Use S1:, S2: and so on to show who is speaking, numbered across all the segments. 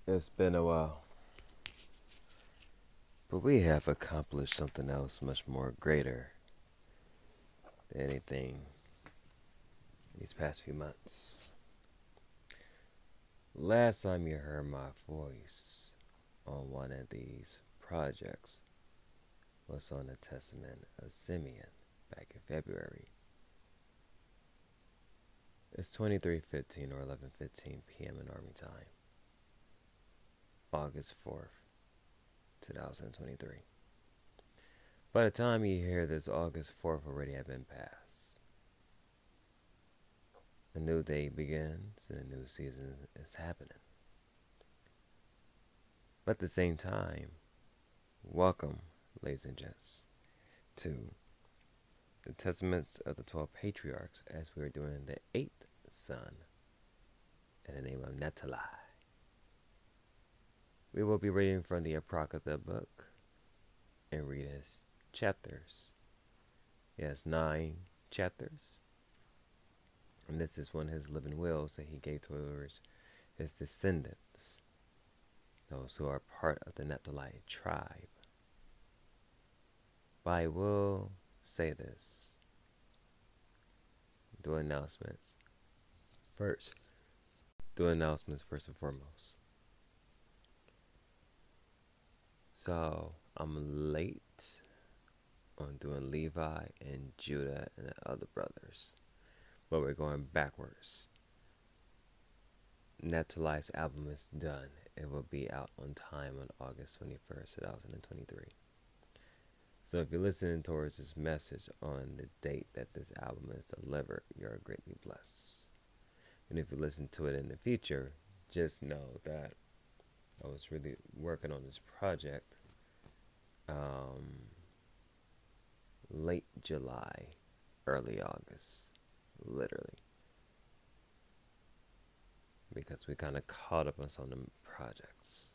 S1: It's been a while, but we have accomplished something else much more greater than anything these past few months. Last time you heard my voice on one of these projects was on the Testament of Simeon back in February. It's 23:15 or 11:15 p.m. in Army time, August 4th, 2023. By the time you hear this, August 4th already have been passed. A new day begins and a new season is happening. But at the same time, welcome, ladies and gents, to the Testaments of the 12 Patriarchs as we are doing the 8th son in the name of Netalai. We will be reading from the Apocrypha book and read his chapters. He has 9 chapters. And this is one of his living wills that he gave towards his descendants, those who are part of the Naphtali tribe. But I will say this. Do announcements first. Do announcements first and foremost. So, I'm late on doing Levi and Judah and the other brothers. But we're going backwards. Naphtali's album is done. It will be out on time on August 21st, 2023. So if you're listening towards this message on the date that this album is delivered, you're greatly blessed. And if you listen to it in the future, just know that I was really working on this project late July, early August. Literally. Because we kind of caught up on some of the projects.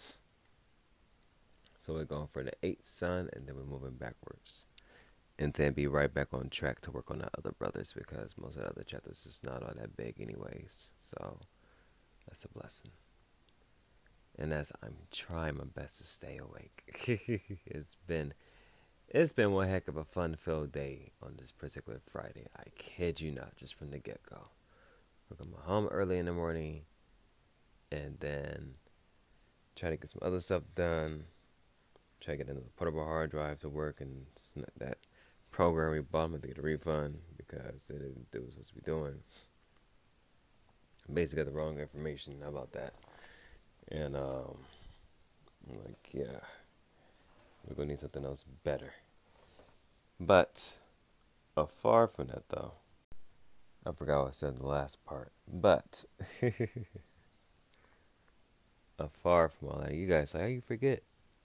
S1: So we're going for the 8th son and then we're moving backwards. And then be right back on track to work on the other brothers because most of the other chapters is not all that big anyways. So that's a blessing. And as I'm trying my best to stay awake. It's been one heck of a fun-filled day on this particular Friday. I kid you not, just from the get-go. We're going to come home early in the morning and then try to get some other stuff done. Try to get another portable hard drive to work and that program we bought, I'm going to get a refund because it didn't do what it was supposed to be doing. Basically got the wrong information. How about that? And I'm like, yeah. We're going to need something else better. But, far from that, though. I forgot what I said in the last part. But, far from all that, you guys, how you forget?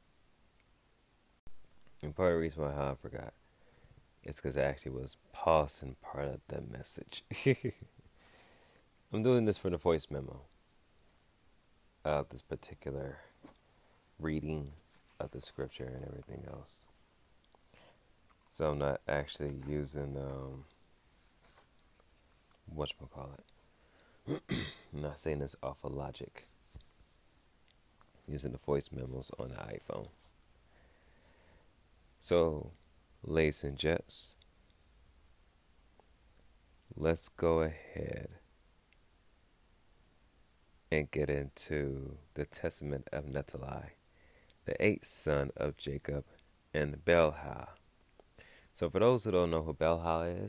S1: And part of the reason why I forgot is because I actually was pausing part of the message. I'm doing this for the voice memo of this particular reading of the scripture and everything else. So I'm not actually using whatchamacallit. I'm not saying this off of Logic. Using the voice memos on the iPhone. So, ladies and gents, let's go ahead and get into the Testament of Netalai, the 8th son of Jacob, and Bilhah. So for those who don't know who Bilhah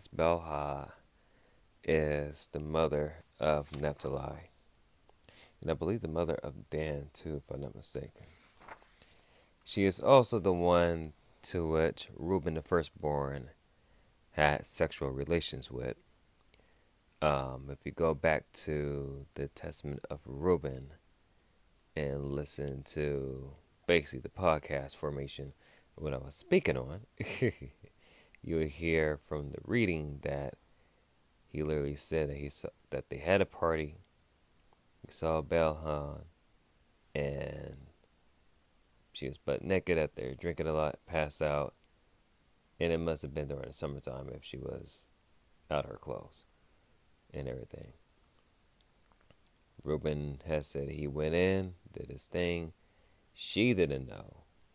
S1: is the mother of Naphtali. And I believe the mother of Dan too, if I'm not mistaken. She is also the one to which Reuben the firstborn had sexual relations with. If you go back to the Testament of Reuben and listen to basically the podcast formation, what I was speaking on, you will hear from the reading that he literally said that that they had a party. He saw Bilhah, and she was butt naked out there, drinking a lot, passed out, and it must have been during the summertime if she was out of her clothes and everything. Reuben has said he went in, did his thing. She didn't know.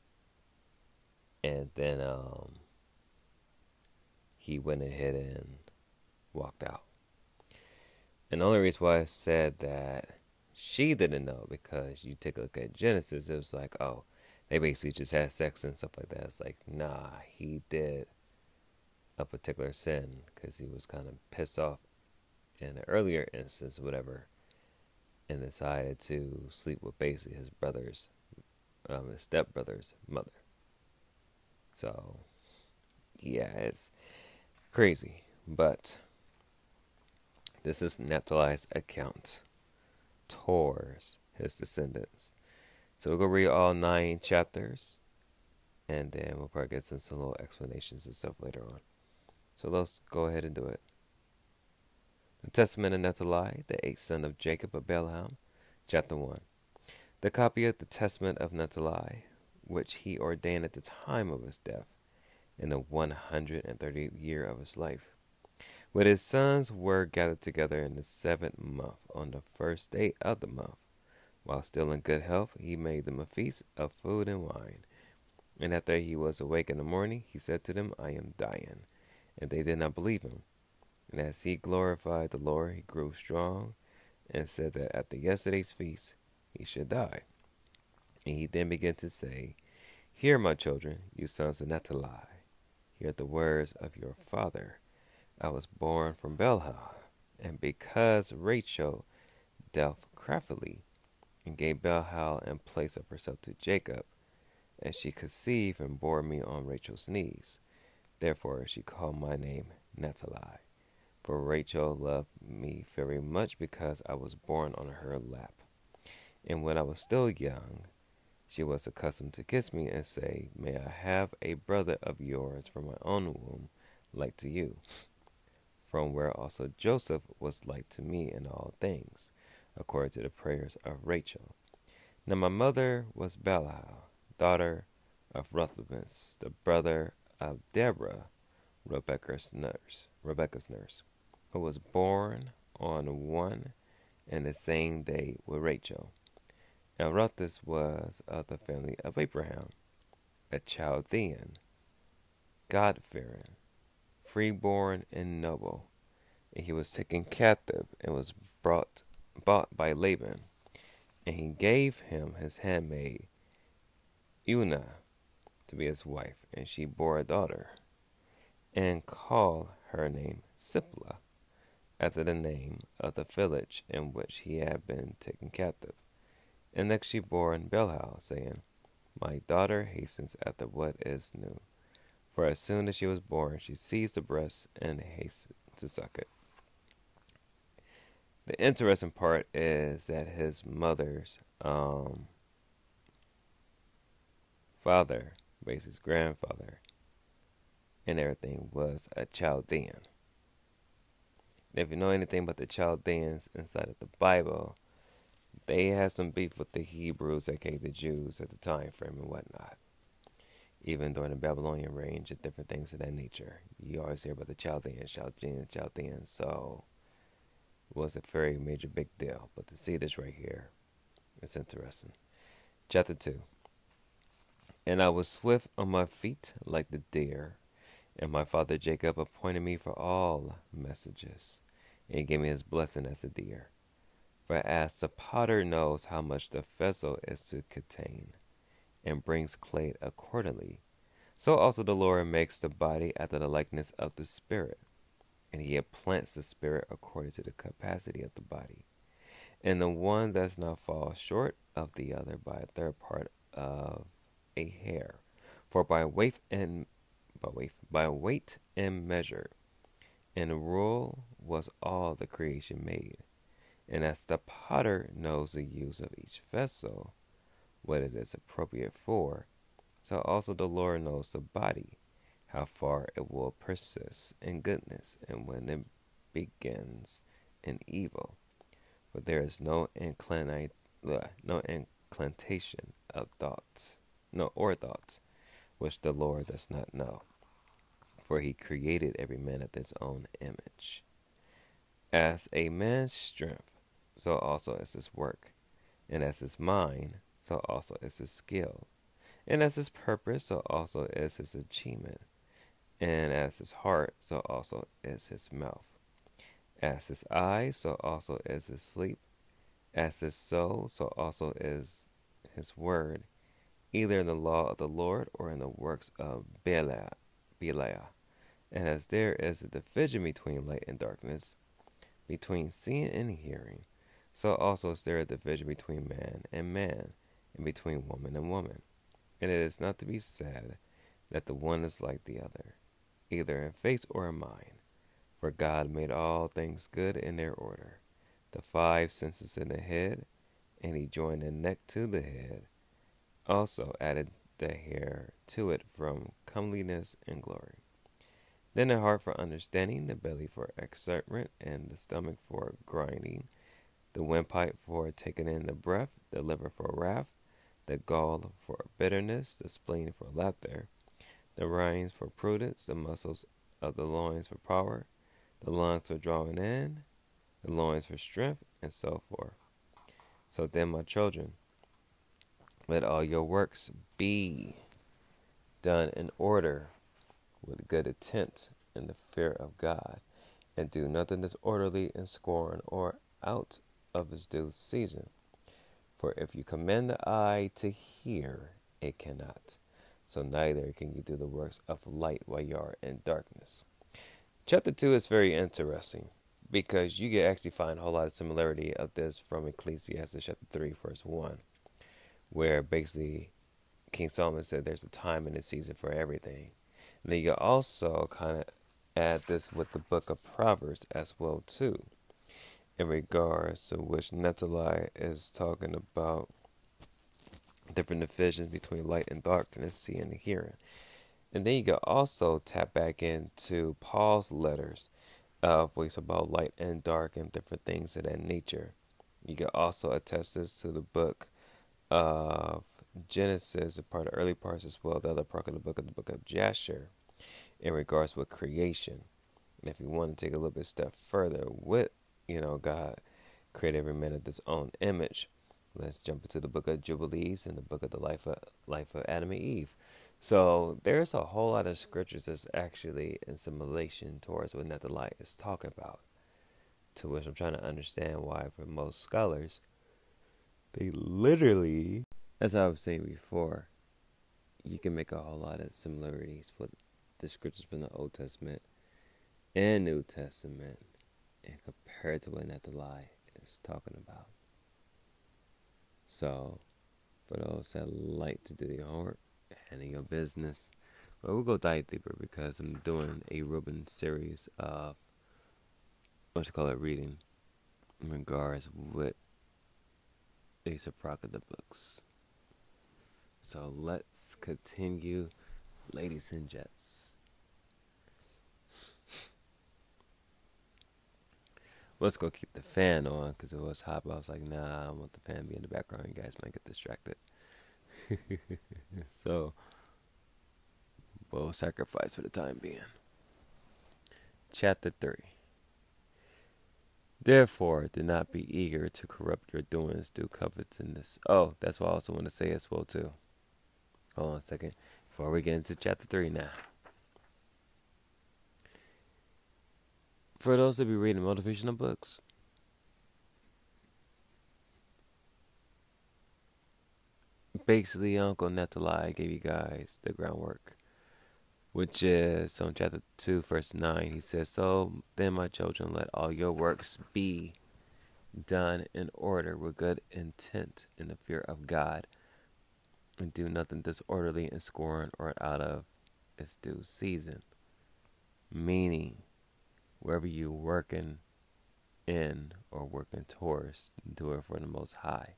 S1: And then he went ahead and walked out. And the only reason why I said that she didn't know, because you take a look at Genesis, it was like, oh, they basically just had sex and stuff like that. It's like, nah, he did a particular sin because he was kind of pissed off in the earlier instance, whatever, and decided to sleep with basically his his stepbrother's mother. So, yeah, it's crazy. But this is Naphtali's account towards his descendants. So we'll go read all 9 chapters, and then we'll probably get some little explanations and stuff later on. So let's go ahead and do it. The Testament of Naphtali, the 8th son of Jacob of Bethlehem, chapter 1. The copy of the Testament of Naphtali, which he ordained at the time of his death, in the 130th year of his life. When his sons were gathered together in the 7th month, on the first day of the month, while still in good health, he made them a feast of food and wine. And after he was awake in the morning, he said to them, I am dying. And they did not believe him. And as he glorified the Lord, he grew strong, and said that after yesterday's feast he should die. And he then began to say, Hear, my children, you sons of Naphtali. Hear the words of your father. I was born from Bilhah, and because Rachel dealt craftily, and gave Bilhah in place of herself to Jacob, and she conceived and bore me on Rachel's knees. Therefore she called my name Naphtali. For Rachel loved me very much, because I was born on her lap. And when I was still young, she was accustomed to kiss me and say, May I have a brother of yours from my own womb, like to you? From where also Joseph was like to me in all things, according to the prayers of Rachel. Now my mother was Bilhah, daughter of Ruthlebus, the brother of Deborah, Rebekah's nurse, who was born on one and the same day with Rachel. And Ruthlebus was of the family of Abraham, a Chaldean, God-fearing, freeborn and noble. And he was taken captive and was bought by Laban. And he gave him his handmaid, Una, to be his wife. And she bore a daughter, and called her name Siplah, after the name of the village in which he had been taken captive. And next she bore Bilhah, saying, My daughter hastens after what is new. For as soon as she was born, she seized the breast and hastened to suck it. The interesting part is that his mother's father, basically his grandfather, and everything was a Chaldean. And if you know anything about the Chaldeans inside of the Bible, they had some beef with the Hebrews, aka the Jews at the time frame and whatnot. Even during the Babylonian reign and different things of that nature. You always hear about the Chaldeans. So it was a very major big deal. But to see this right here, it's interesting. Chapter 2. And I was swift on my feet like the deer, and my father Jacob appointed me for all messages, and he gave me his blessing as a deer. For as the potter knows how much the vessel is to contain, and brings clay accordingly, so also the Lord makes the body after the likeness of the spirit, and he implants the spirit according to the capacity of the body. And the one does not fall short of the other by a third part of a hair. For by weight and measure and rule was all the creation made. And as the potter knows the use of each vessel, what it is appropriate for, so also the Lord knows the body, how far it will persist in goodness, and when it begins in evil. For there is no inclination of thoughts, which the Lord does not know. For he created every man after his own image. As a man's strength so also is his work. And as his mind, so also is his skill. And as his purpose, so also is his achievement. And as his heart, so also is his mouth. As his eye, so also is his sleep. As his soul, so also is his word, either in the law of the Lord or in the works of Belial. And as there is a division between light and darkness, between seeing and hearing, so also is there a division between man, and between woman and woman. And it is not to be said that the one is like the other, either in face or in mind. For God made all things good in their order, the 5 senses in the head, and he joined the neck to the head, also added the hair to it from comeliness and glory. Then the heart for understanding, the belly for excitement, and the stomach for grinding, the windpipe for taking in the breath, the liver for wrath, the gall for bitterness, the spleen for laughter, the reins for prudence, the muscles of the loins for power, the lungs for drawing in, the loins for strength, and so forth. So then, my children, let all your works be done in order, with good intent in the fear of God, and do nothing disorderly in scorn or out of its due season. For if you command the eye to hear, it cannot. So neither can you do the works of light while you are in darkness. Chapter 2 is very interesting because you can actually find a whole lot of similarity of this from Ecclesiastes chapter 3, verse 1, where basically King Solomon said there's a time and a season for everything. And then you can also kind of add this with the book of Proverbs as well too, in regards to which Nephtali is talking about different divisions between light and darkness, seeing and hearing. And then you can also tap back into Paul's letters of what's about light and dark and different things of that nature. You can also attest this to the book of Genesis, a part of early parts as well, the other part of the book of Jasher, in regards with creation. And if you want to take a little bit step further with, God created every man of his own image, let's jump into the book of Jubilees and the book of the life of Adam and Eve. So there's a whole lot of scriptures that's actually in simulation towards what Nephtali is talking about, to which I'm trying to understand why for most scholars, they literally, as I was saying before, you can make a whole lot of similarities with the scriptures from the Old Testament and New Testament and compared to what Nephtali is talking about. So, for those that like to do your homework and in your business, well, we'll go dive deeper because I'm doing a Reuben series of reading in regards with these apocryphal books. So let's continue, ladies and gents. Let's go keep the fan on because it was hot, but I was like, nah, I don't want the fan to be in the background. You guys might get distracted. So, we'll sacrifice for the time being. Chapter 3. Therefore, do not be eager to corrupt your doings through covetousness. Oh, that's what I also want to say as well, too. Hold on a second. Before we get into chapter 3 now. For those that be reading motivational books, basically Uncle Nephtali gave you guys the groundwork, which is on chapter 2, verse 9. He says, so then, my children, let all your works be done in order with good intent in the fear of God, and do nothing disorderly in scorn or out of its due season. Meaning, wherever you're working in or working towards, do it for the Most High.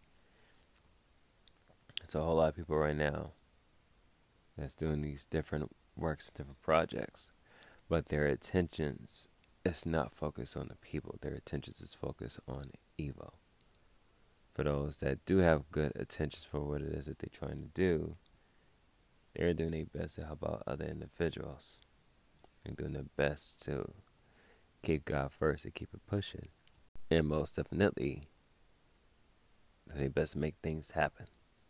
S1: It's a whole lot of people right now that's doing these different works, different projects, but their attentions is not focused on the people. Their attentions is focused on evil. For those that do have good attentions for what it is that they're trying to do, they're doing their best to help out other individuals and doing their best to keep God first and keep it pushing. And most definitely, and they best make things happen.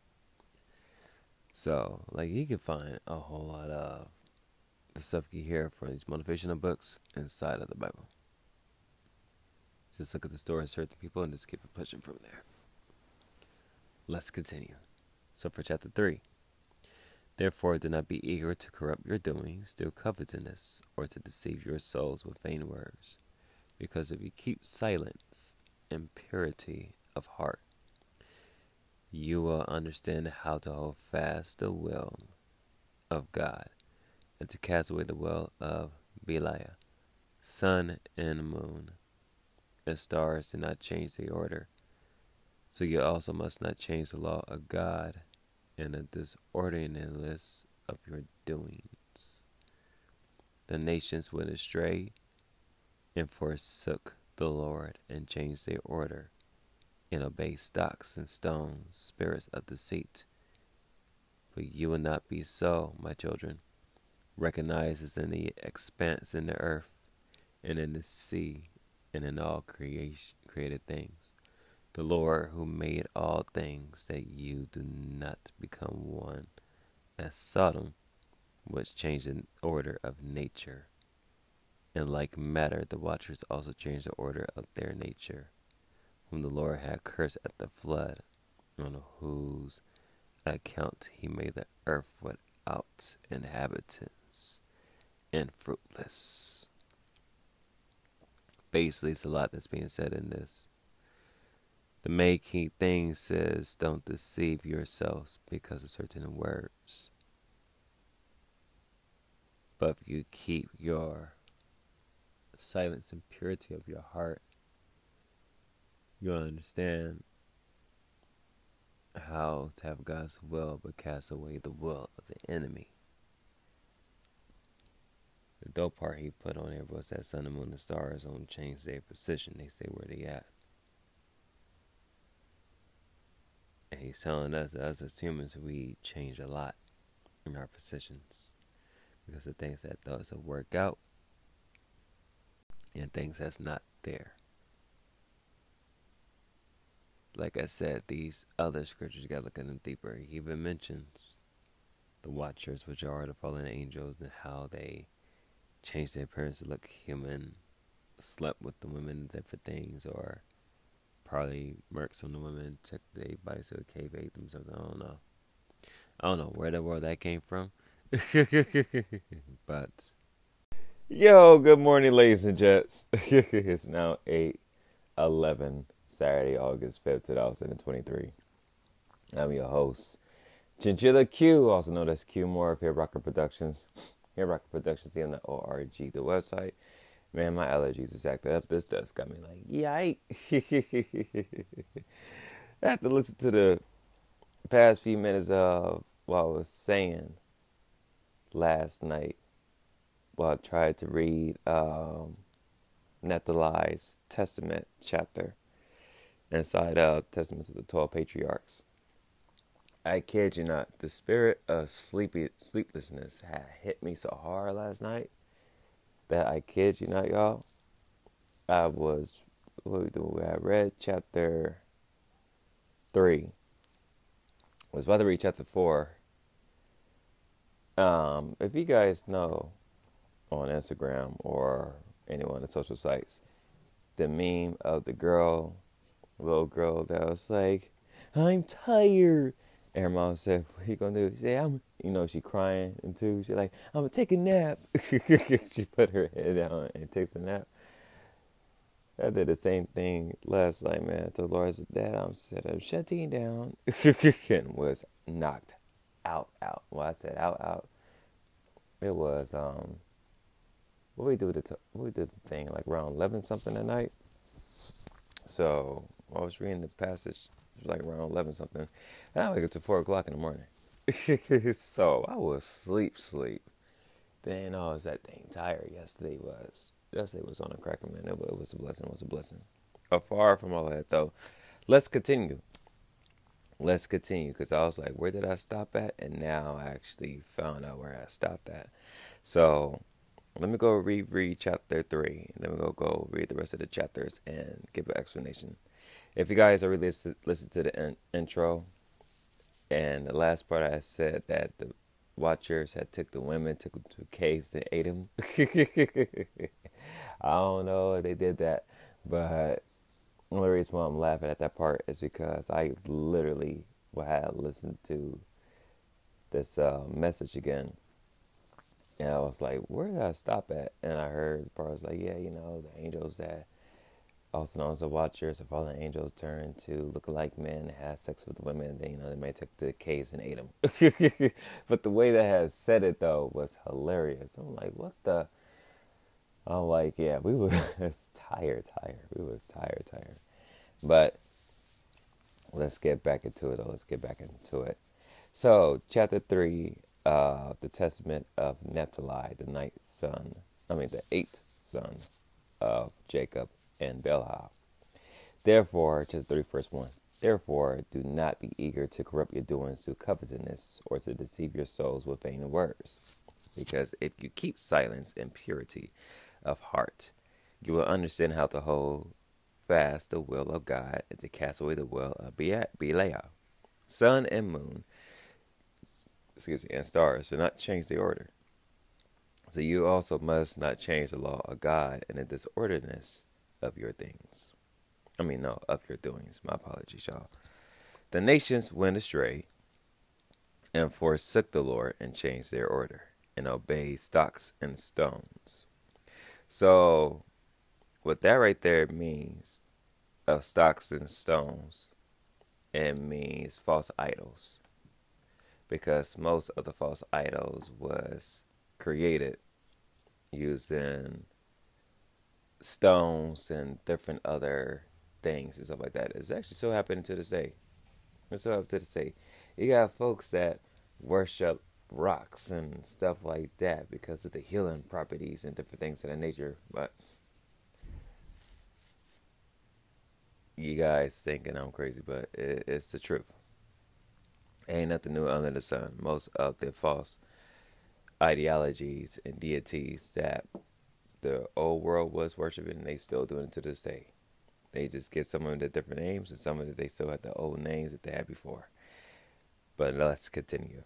S1: So, like, you can find a whole lot of the stuff you hear from these motivational books inside of the Bible. Just look at the story of certain people and just keep it pushing from there. Let's continue. So for chapter 3. Therefore, do not be eager to corrupt your doings through covetousness, or to deceive your souls with vain words. Because if you keep silence and purity of heart, you will understand how to hold fast the will of God, and to cast away the will of Belial. Sun and moon and stars do not change the order, so you also must not change the law of God in the disorderliness of your doings. The nations went astray and forsook the Lord, and changed their order, and obeyed stocks and stones, spirits of deceit. But you will not be so, my children. Recognize this in the expanse in the earth, and in the sea, and in all created things. The Lord who made all things, that you do not become one as Sodom, which changed the order of nature. In like matter, the watchers also changed the order of their nature, whom the Lord had cursed at the flood, on whose account he made the earth without inhabitants and fruitless. Basically, it's a lot that's being said in this. The main key thing says, don't deceive yourselves because of certain words. But if you keep your silence and purity of your heart, you'll understand how to have God's will, but cast away the will of the enemy. The dope part he put on here was that sun, the moon, and the stars don't change their position. They stay where they at. And he's telling us as humans, we change a lot in our positions because of things that doesn't work out and things that's not there. Like I said, these other scriptures, you gotta look at them deeper. He even mentions the watchers, which are the fallen angels, and how they change their appearance to look human, slept with the women, different things, or probably murked on the women, took their bodies to a cave, ate themselves. I don't know where the world that came from. But yo, good morning, ladies and gents. It's now 8:11, Saturday, August 5th, 2023. I'm your host, Chinchilla Q, also known as Q Moore of Hair Rocker Productions. Hair Rocker Productions, .org, the website. Man, my allergies is acting up. This dust got me like, yike. I have to listen to the past few minutes of what I was saying last night while I tried to read Naphtali's Testament chapter inside of Testaments of the 12 Patriarchs. I kid you not, the spirit of sleeplessness had hit me so hard last night that I kid you not, y'all. I read chapter 3. I was about to read chapter 4. If you guys know on Instagram or anyone on the social sites, the meme of the little girl that was like, I'm tired. And her mom said, what are you going to do? She said, she crying. And too, she's like, I'm going to take a nap. She put her head down and takes a nap. I did the same thing last night, man. I told Laura, Dad, I'm shutting down. And was knocked out. When I said out, it was, what we did the thing, like around 11 something at night. So I was reading the passage. It was like around 11 something. And I wake up to 4 o'clock in the morning. So I was sleep. Then I was that dang tired. Yesterday was on a cracker, man. It was a blessing. Far from all that, though. Let's continue. Because I was like, where did I stop at? And now I actually found out where I stopped at. So let me go read chapter 3. And then we'll go read the rest of the chapters and give an explanation. If you guys already listen to the intro, and the last part I said that the Watchers had took the women, took them to caves, and ate them. I don't know if they did that, but the only reason why I'm laughing at that part is because I literally had listened to this message again, and I was like, "Where did I stop at?" And I heard the part was like, "Yeah, the angels that also known as the Watchers, the fallen angels turn to look like men and have sex with women. They, they may take to the caves and ate them." But the way that had said it though was hilarious. I'm like, "What the?" I'm like, "Yeah, we was tired. We was tired." But let's get back into it. So, chapter 3, the testament of Naphtali, the eighth son of Jacob and Bilhah. Therefore, chapter 3, verse 1. Therefore, do not be eager to corrupt your doings through covetousness or to deceive your souls with vain words. Because if you keep silence and purity of heart, you will understand how to hold fast the will of God and to cast away the will of Belial. Sun and moon, and stars do not change the order. So you also must not change the law of God in the disorderliness of your things. Of your doings. My apologies, y'all. The nations went astray and forsook the Lord and changed their order and obeyed stocks and stones. So, what that right there means, of stocks and stones, it means false idols. Because most of the false idols was created using stones and different other things and stuff like that. It's actually still happening to this day. It's still up to this day. You got folks that worship rocks and stuff like that because of the healing properties and different things of that nature. But you guys thinking I'm crazy, but it's the truth. Ain't nothing new under the sun. Most of the false ideologies and deities that the old world was worshiping, they still doing it to this day. They just give some of them the different names, and some of them they still have the old names that they had before. But let's continue.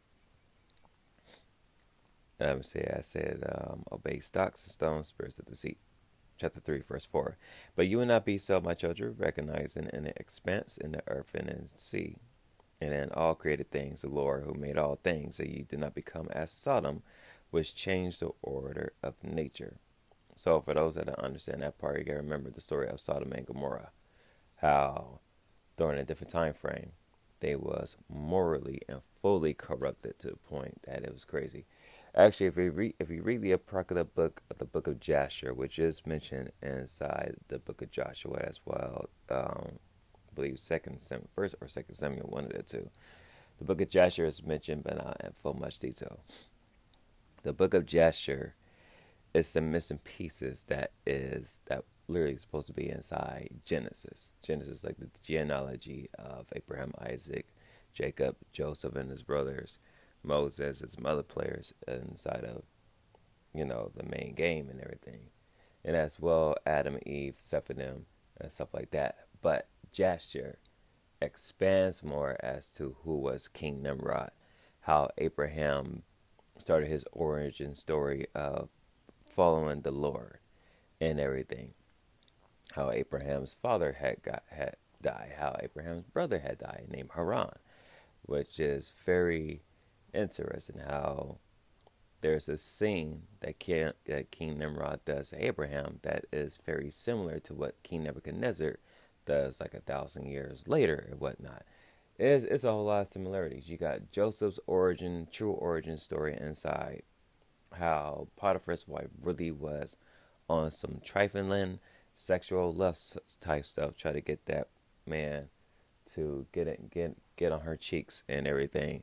S1: I said, obey stocks and stones, spirits of deceit. Chapter 3, verse 4. But you will not be so, my children, recognizing in the expanse in the earth and in the sea, and in all created things, the Lord who made all things, so you do not become as Sodom, which changed the order of nature. So for those that don't understand that part, you gotta remember the story of Sodom and Gomorrah. How during a different time frame, they was morally and fully corrupted to the point that it was crazy. Actually, if you read the apocryphal book of the book of Jasher, which is mentioned inside the book of Joshua as well, I believe first or second Samuel, one of the two. The book of Jasher is mentioned, but not in full much detail. The book of Jasher is the missing pieces that literally supposed to be inside Genesis. Genesis, like the genealogy of Abraham, Isaac, Jacob, Joseph, and his brothers, Moses, and some other players inside of, the main game and everything. And as well, Adam, Eve, Sephanim, and stuff like that. But Jasher expands more as to who was King Nimrod, how Abraham started his origin story of following the Lord and everything. How Abraham's father had died, how Abraham's brother had died, named Haran, which is very interesting. How there's a scene that King Nimrod does to Abraham that is very similar to what King Nebuchadnezzar does like 1,000 years later and whatnot. It's a whole lot of similarities. You got Joseph's true origin story inside. How Potiphar's wife really was on some trifling sexual lust type stuff, try to get that man to get on her cheeks and everything.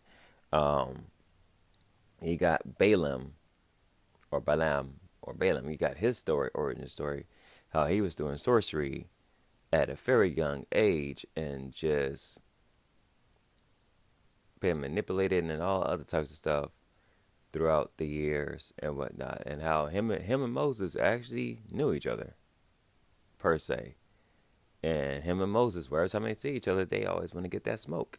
S1: You got Balaam. You got his origin story, how he was doing sorcery at a very young age and just being manipulated and all other types of stuff throughout the years and whatnot, and how him and Moses actually knew each other per se, And him and Moses, every time they see each other, they always want to get that smoke.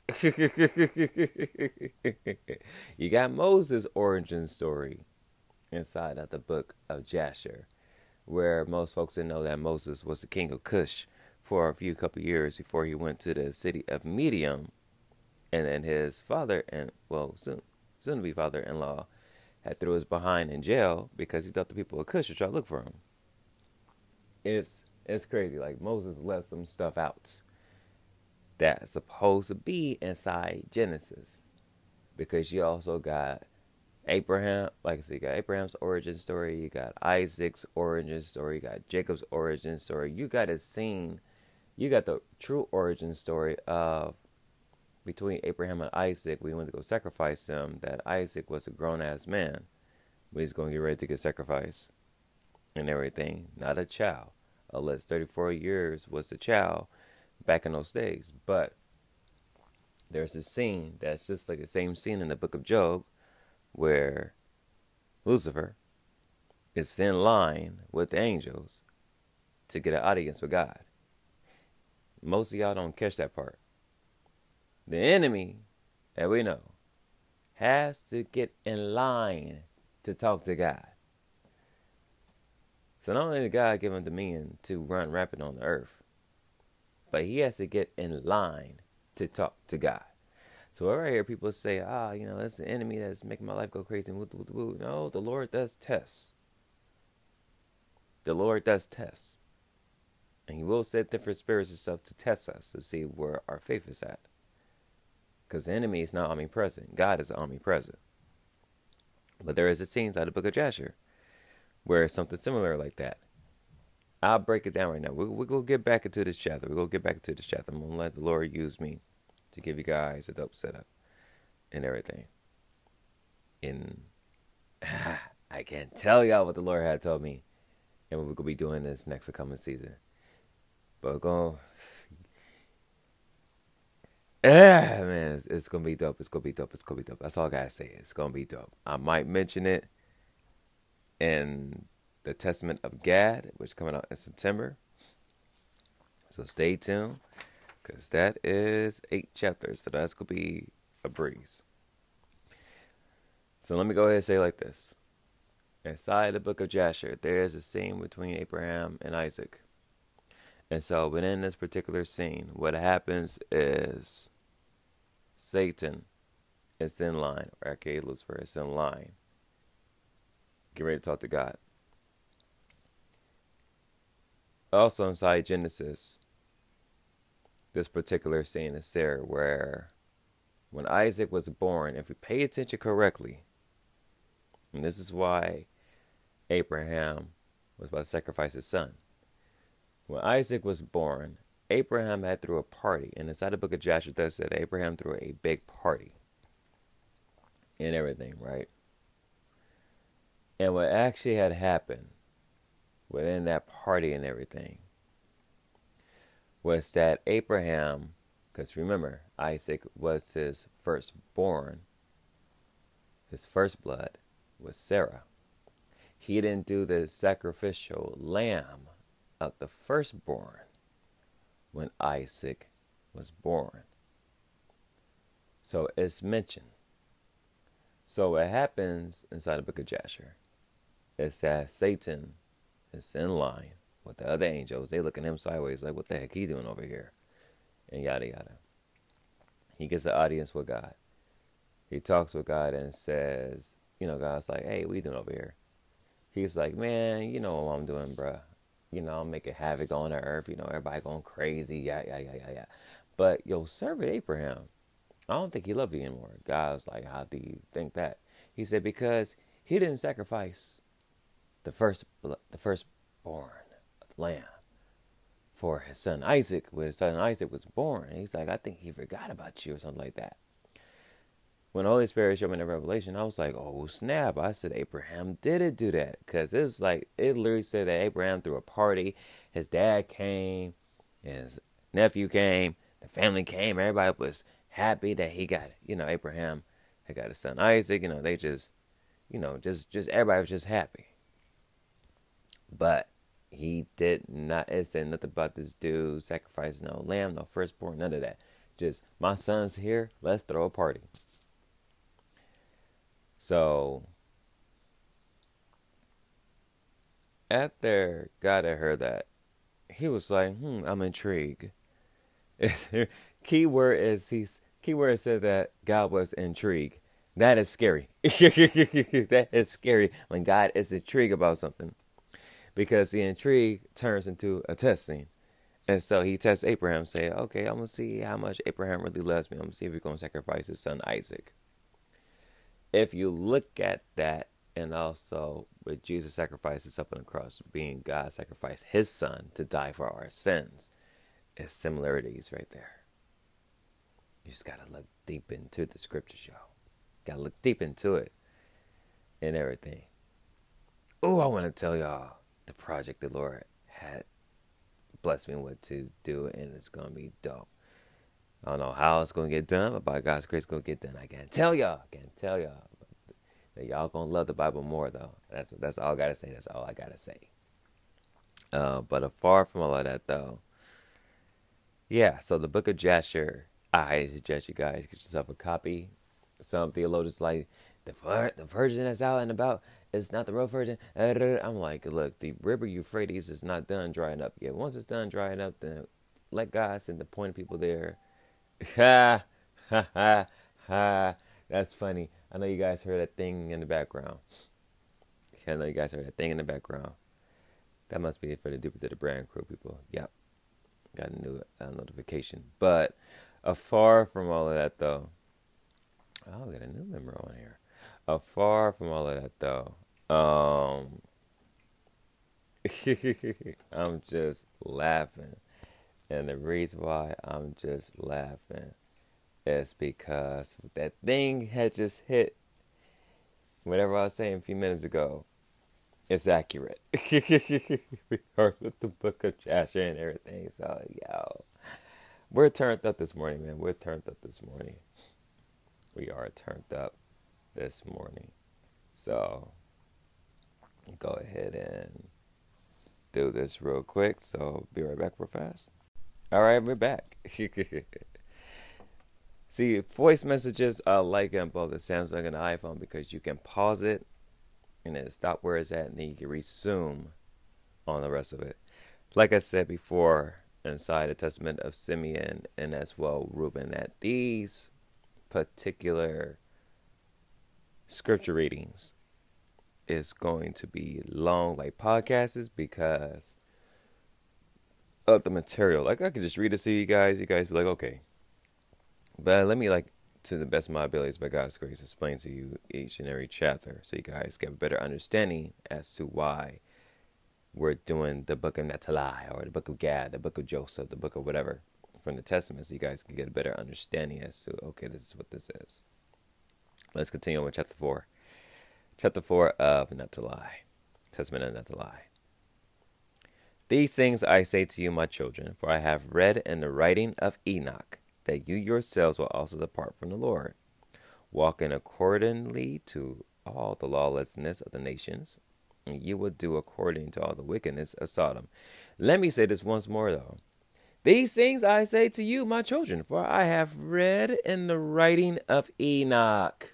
S1: You got Moses' origin story inside of the book of Jasher, where most folks didn't know that Moses was the king of Cush for a couple years before he went to the city of Medium, and then his father and soon to be father-in-law had threw his behind in jail because he thought the people of Cush would try to look for him. It's crazy. Like, Moses left some stuff out that's supposed to be inside Genesis, because you also got Abraham. Like I said, you got Abraham's origin story, you got Isaac's origin story, you got Jacob's origin story. You got the true origin story of between Abraham and Isaac. We went to go sacrifice him. That Isaac was a grown-ass man, but he's going to get ready to get sacrificed and everything. Not a child. Unless 34 years was the child back in those days. But there's a scene that's just like the same scene in the book of Job, where Lucifer is in line with the angels to get an audience with God. Most of y'all don't catch that part. The enemy that we know has to get in line to talk to God. So not only did God give him dominion to run rampant on the earth, but he has to get in line to talk to God. So whenever I hear people say, it's the enemy that's making my life go crazy. No, the Lord does tests. The Lord does tests. And he will send different spirits and stuff to test us to see where our faith is at. Because the enemy is not omnipresent. God is omnipresent. But there is a scene inside the book of Jasher where it's something similar like that. I'll break it down right now. We're going to get back into this chapter. I'm going to let the Lord use me to give you guys a dope setup and everything. And I can't tell y'all what the Lord had told me and what we're going to be doing this next coming season. But we're going man, it's going to be dope. It's going to be dope. That's all I got to say. It's going to be dope. I might mention it in the Testament of Gad, which is coming out in September. So stay tuned, because that is 8 chapters. So that's going to be a breeze. So let me go ahead and say it like this. Inside the book of Jasher, there is a scene between Abraham and Isaac. And so within this particular scene, what happens is Satan is in line, or aka Lucifer is in line. Get ready to talk to God. Also inside Genesis, this particular scene is there where when Isaac was born, if we pay attention correctly, and this is why Abraham was about to sacrifice his son. When Isaac was born, Abraham had threw a party. And inside the book of Joshua, that said Abraham threw a big party and everything, right? And what actually had happened within that party and everything was that Abraham, because remember, Isaac was his firstborn. His first blood was Sarah. He didn't do the sacrificial lamb of the firstborn when Isaac was born. So it's mentioned. So what happens inside the book of Jasher is that Satan is in line with the other angels. They look at him sideways like, what the heck he doing over here? And yada yada. He gets an audience with God. He talks with God and says, God's like, hey, what you doing over here? He's like, man, you know what I'm doing, bruh. I'm making havoc on the earth. Everybody going crazy. Yeah. But servant Abraham, I don't think he loved you anymore. God's like, how do you think that? He said, because he didn't sacrifice the firstborn lamb for his son Isaac. When his son Isaac was born, and he's like, I think he forgot about you or something like that. When the Holy Spirit showed me the revelation, I was like, oh, snap. I said, Abraham didn't do that. Because it was like, it literally said that Abraham threw a party. His dad came. His nephew came. The family came. Everybody was happy that he got it. Abraham had got his son Isaac. They just everybody was just happy. But He did not, it said nothing about this dude sacrificing no lamb, no firstborn, none of that. Just, my son's here, let's throw a party. So, after God had heard that, he was like, I'm intrigued. Keyword said that God was intrigued. That is scary. That is scary when God is intrigued about something. Because the intrigue turns into a testing. And so he tests Abraham, saying, okay, I'm going to see how much Abraham really loves me. I'm going to see if he's going to sacrifice his son Isaac. If you look at that, and also with Jesus sacrificed himself on the cross, being God sacrificed his son to die for our sins, it's similarities right there. You just got to look deep into the scriptures, y'all. Got to look deep into it and everything. Oh, I want to tell y'all the project the Lord had blessed me with to do, and it's going to be dope. I don't know how it's going to get done, but by God's grace, it's going to get done. I can't tell y'all. That y'all going to love the Bible more, though. That's all I got to say. That's all I got to say. But apart from all of that, though, yeah, so the book of Jasher, I suggest you guys get yourself a copy. Some theologians like, the version that's out and about is not the real version. I'm like, look, the river Euphrates is not done drying up yet. Once it's done drying up, then let God send the point of people there. Ha, ha, ha, ha. That's funny. I know you guys heard that thing in the background. That must be for the Deeper to the Brand Crew people. Yep. Got a new notification. But afar from all of that, though. Oh, we got a new member on here. Afar from all of that, though. I'm just laughing. And the reason why I'm just laughing is because that thing had just hit. Whatever I was saying a few minutes ago, it's accurate. Because with the book of Jasher and everything. So, yo. We're turned up this morning, man. We are turned up this morning. So, go ahead and do this real quick. So, be right back real fast. All right, we're back. See, voice messages are like on both the Samsung and the iPhone because you can pause it and then stop where it's at and then you can resume on the rest of it. Like I said before, inside the Testament of Simeon and as well Reuben, that these particular scripture readings is going to be long like podcasts because of the material. Like I could just read it to you guys be like, okay. But let me, like, to the best of my abilities by God's grace, explain to you each and every chapter so you guys get a better understanding as to why we're doing the book of Naphtali or the book of Gad, the book of Joseph, the book of whatever from the Testament, so you guys can get a better understanding as to, okay, this is what this is. Let's continue on with chapter 4. Chapter 4 of Naphtali, Testament of Naphtali. These things I say to you, my children, for I have read in the writing of Enoch that you yourselves will also depart from the Lord, walking accordingly to all the lawlessness of the nations, and you will do according to all the wickedness of Sodom. Let me say this once more, though. These things I say to you, my children, for I have read in the writing of Enoch.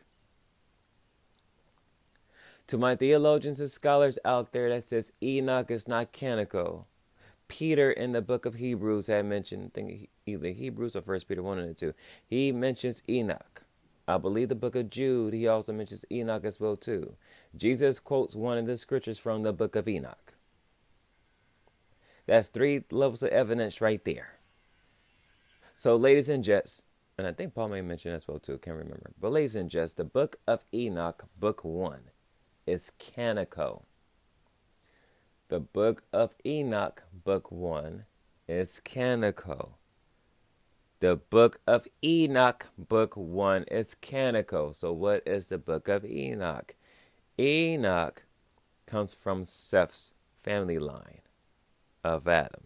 S1: To my theologians and scholars out there that says Enoch is not canonical, Peter in the book of Hebrews had mentioned, I think either Hebrews or 1 Peter 1 and 2, he mentions Enoch. I believe the book of Jude, he also mentions Enoch as well too. Jesus quotes one of the scriptures from the book of Enoch. That's 3 levels of evidence right there. So ladies and gents, and I think Paul may mention as well too, can't remember. But ladies and gents, the book of Enoch, book 1, is canonical. The book of Enoch, book 1, is canonical. The book of Enoch, book 1, is canonical. So what is the book of Enoch? Enoch comes from Seth's family line of Adam.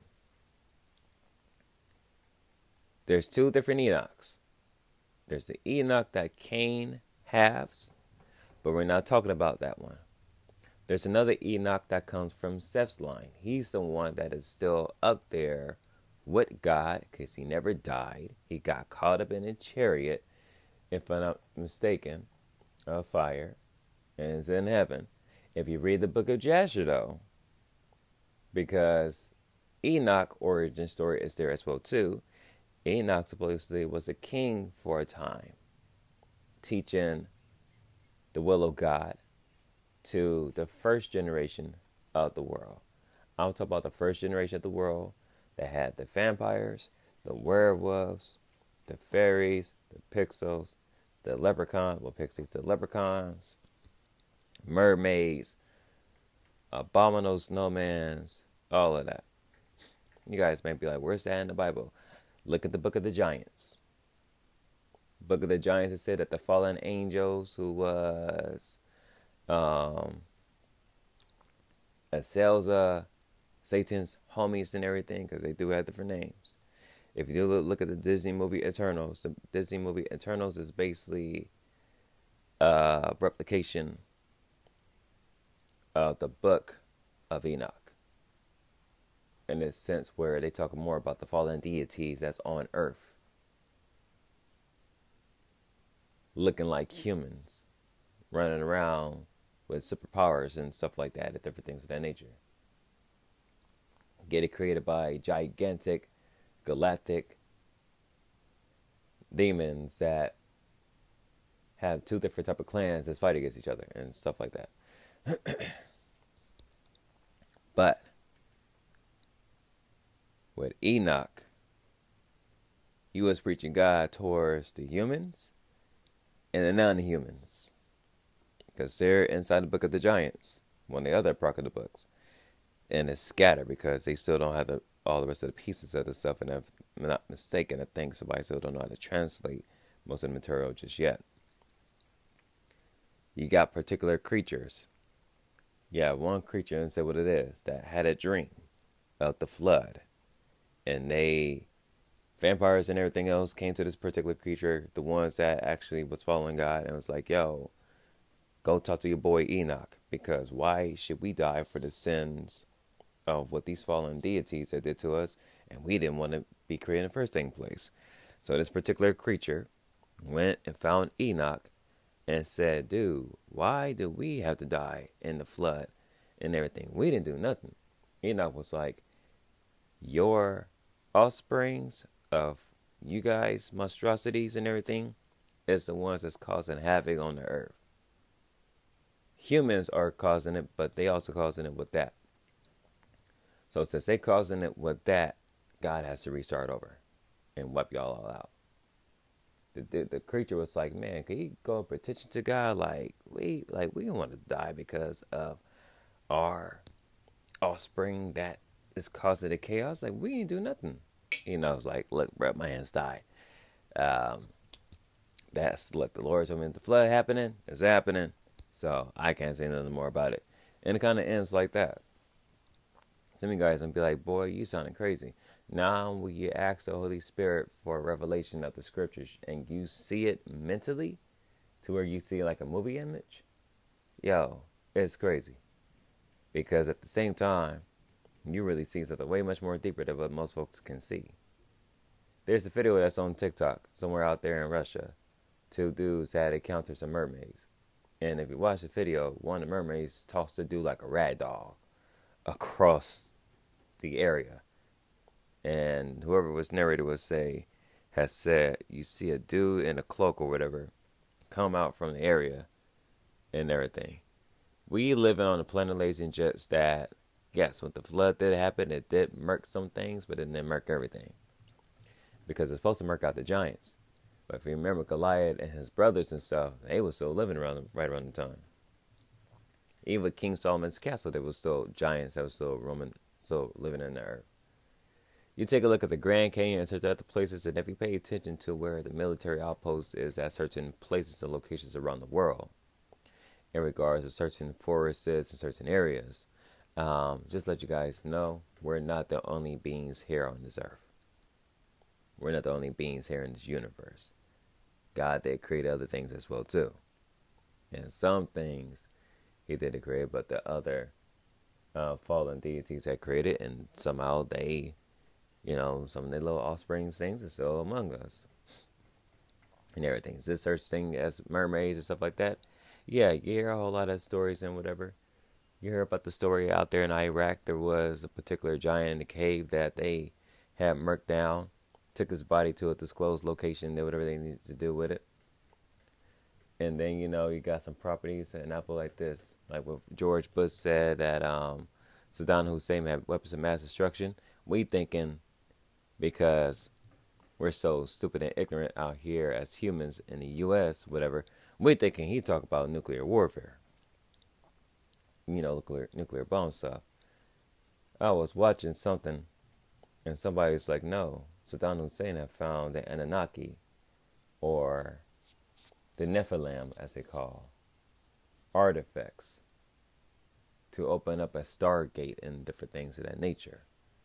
S1: There's 2 different Enochs. There's the Enoch that Cain has, but we're not talking about that one. There's another Enoch that comes from Seth's line. He's the one that is still up there with God because he never died. He got caught up in a chariot, if I'm not mistaken, of fire, and is in heaven. If you read the book of Jasher, though, because Enoch origin story is there as well too. Enoch supposedly was a king for a time, teaching the will of God to the first generation of the world. I'm talking about the first generation of the world that had the vampires, the werewolves, the fairies, the pixels, the leprechauns, pixies, the leprechauns, mermaids, abominable snowmans, all of that. You guys may be like, where's that in the Bible? Look at the book of the Giants. Book of the Giants, it said that the fallen angels who was Azelza, Satan's homies and everything, because they do have different names. If you look at the Disney movie Eternals, the Disney movie Eternals is basically a replication of the book of Enoch, in a sense where they talk more about the fallen deities that's on earth, looking like humans, running around with superpowers and stuff like that, and different things of that nature. Get it created by gigantic, galactic demons that have two different type of clans that fight against each other and stuff like that. But with Enoch, he was preaching God towards the humans and the non-humans, because they're inside the book of the Giants, one of the other apocryphal books, and it's scattered because they still don't have all the rest of the pieces of the stuff. And if I'm not mistaken, I think somebody still don't know how to translate most of the material just yet. You got particular creatures. Yeah, one creature, and say what it is, that had a dream about the flood, and vampires and everything else came to this particular creature, the ones that actually was following God, and was like, yo, go talk to your boy Enoch, because why should we die for the sins of what these fallen deities that did to us, and we didn't want to be created in the first place. So this particular creature went and found Enoch and said, dude, why do we have to die in the flood and everything? We didn't do nothing. Enoch was like, your offsprings of you guys' monstrosities and everything is the ones that's causing havoc on the earth. Humans are causing it, but they also causing it with that. So since they causing it with that, God has to restart over and wipe y'all all out. The creature was like, man, can you go and petition to God? We don't want to die because of our offspring that is causing the chaos. Like, we ain't do nothing. I was like, look, bro, my hands died. Look, the Lord told me the flood happening. It's happening. So I can't say nothing more about it. And it kind of ends like that. Some of you guys will be like, boy, you sounding crazy. Now when you ask the Holy Spirit for a revelation of the scriptures and you see it mentally to where you see like a movie image, yo, it's crazy. Because at the same time, you really see something way much more deeper than what most folks can see. There's a video that's on TikTok somewhere out there in Russia. Two dudes had encountered some mermaids. And if you watch the video, one of the mermaids tossed the dude like a rag doll across the area. And whoever was narrated has said, you see a dude in a cloak or whatever come out from the area and everything. We living on a planet Lazy Jets that, yes, when the flood did happen, it did murk some things, but it didn't murk everything. Because it's supposed to murk out the giants. But if you remember Goliath and his brothers and stuff, they were still living right around the time. Even King Solomon's castle, there was still giants that were still living in the earth. You take a look at the Grand Canyon and certain other places, and if you pay attention to where the military outpost is at certain places and locations around the world, in regards to certain forests and certain areas, just let you guys know, we're not the only beings here on this earth. We're not the only beings here in this universe. God did create other things as well too. And some things he didn't create, but the other fallen deities had created, and somehow they, some of their little offspring things are still among us and everything. Is this such thing as mermaids and stuff like that? Yeah, you hear a whole lot of stories and whatever. You hear about the story out there in Iraq. There was a particular giant in the cave that they had murked down, took his body to a disclosed location, did whatever they needed to do with it. And then, you got some properties in Apple like this. Like what George Bush said that Saddam Hussein had weapons of mass destruction. We thinking because we're so stupid and ignorant out here as humans in the U.S., whatever, we thinking he talk about nuclear warfare. Nuclear bomb stuff. I was watching something, and somebody was like, no, Saddam Hussein had found the Anunnaki, or the Nephilim, as they call, artifacts to open up a stargate and different things of that nature.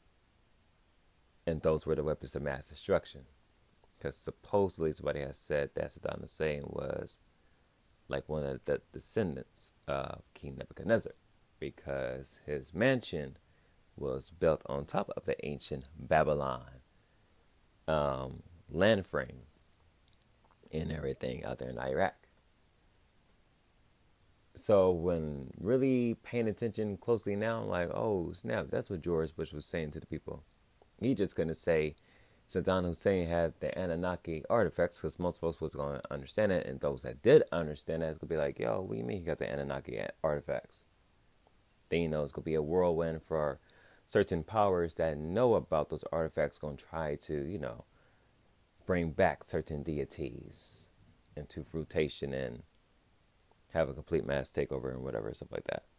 S1: And those were the weapons of mass destruction. Because supposedly somebody has said that Saddam Hussein was like one of the descendants of King Nebuchadnezzar, because his mansion was built on top of the ancient Babylon land frame and everything out there in Iraq. So when really paying attention closely now, I'm like, oh snap, that's what George Bush was saying to the people. He just couldn't say Saddam Hussein had the Anunnaki artifacts, because most folks was going to understand it, and those that did understand it, it's going to be like, yo, what do you mean you got the Anunnaki artifacts? Then it's going to be a whirlwind for certain powers that know about those artifacts, going to try to, bring back certain deities into fruition and have a complete mass takeover and whatever, stuff like that.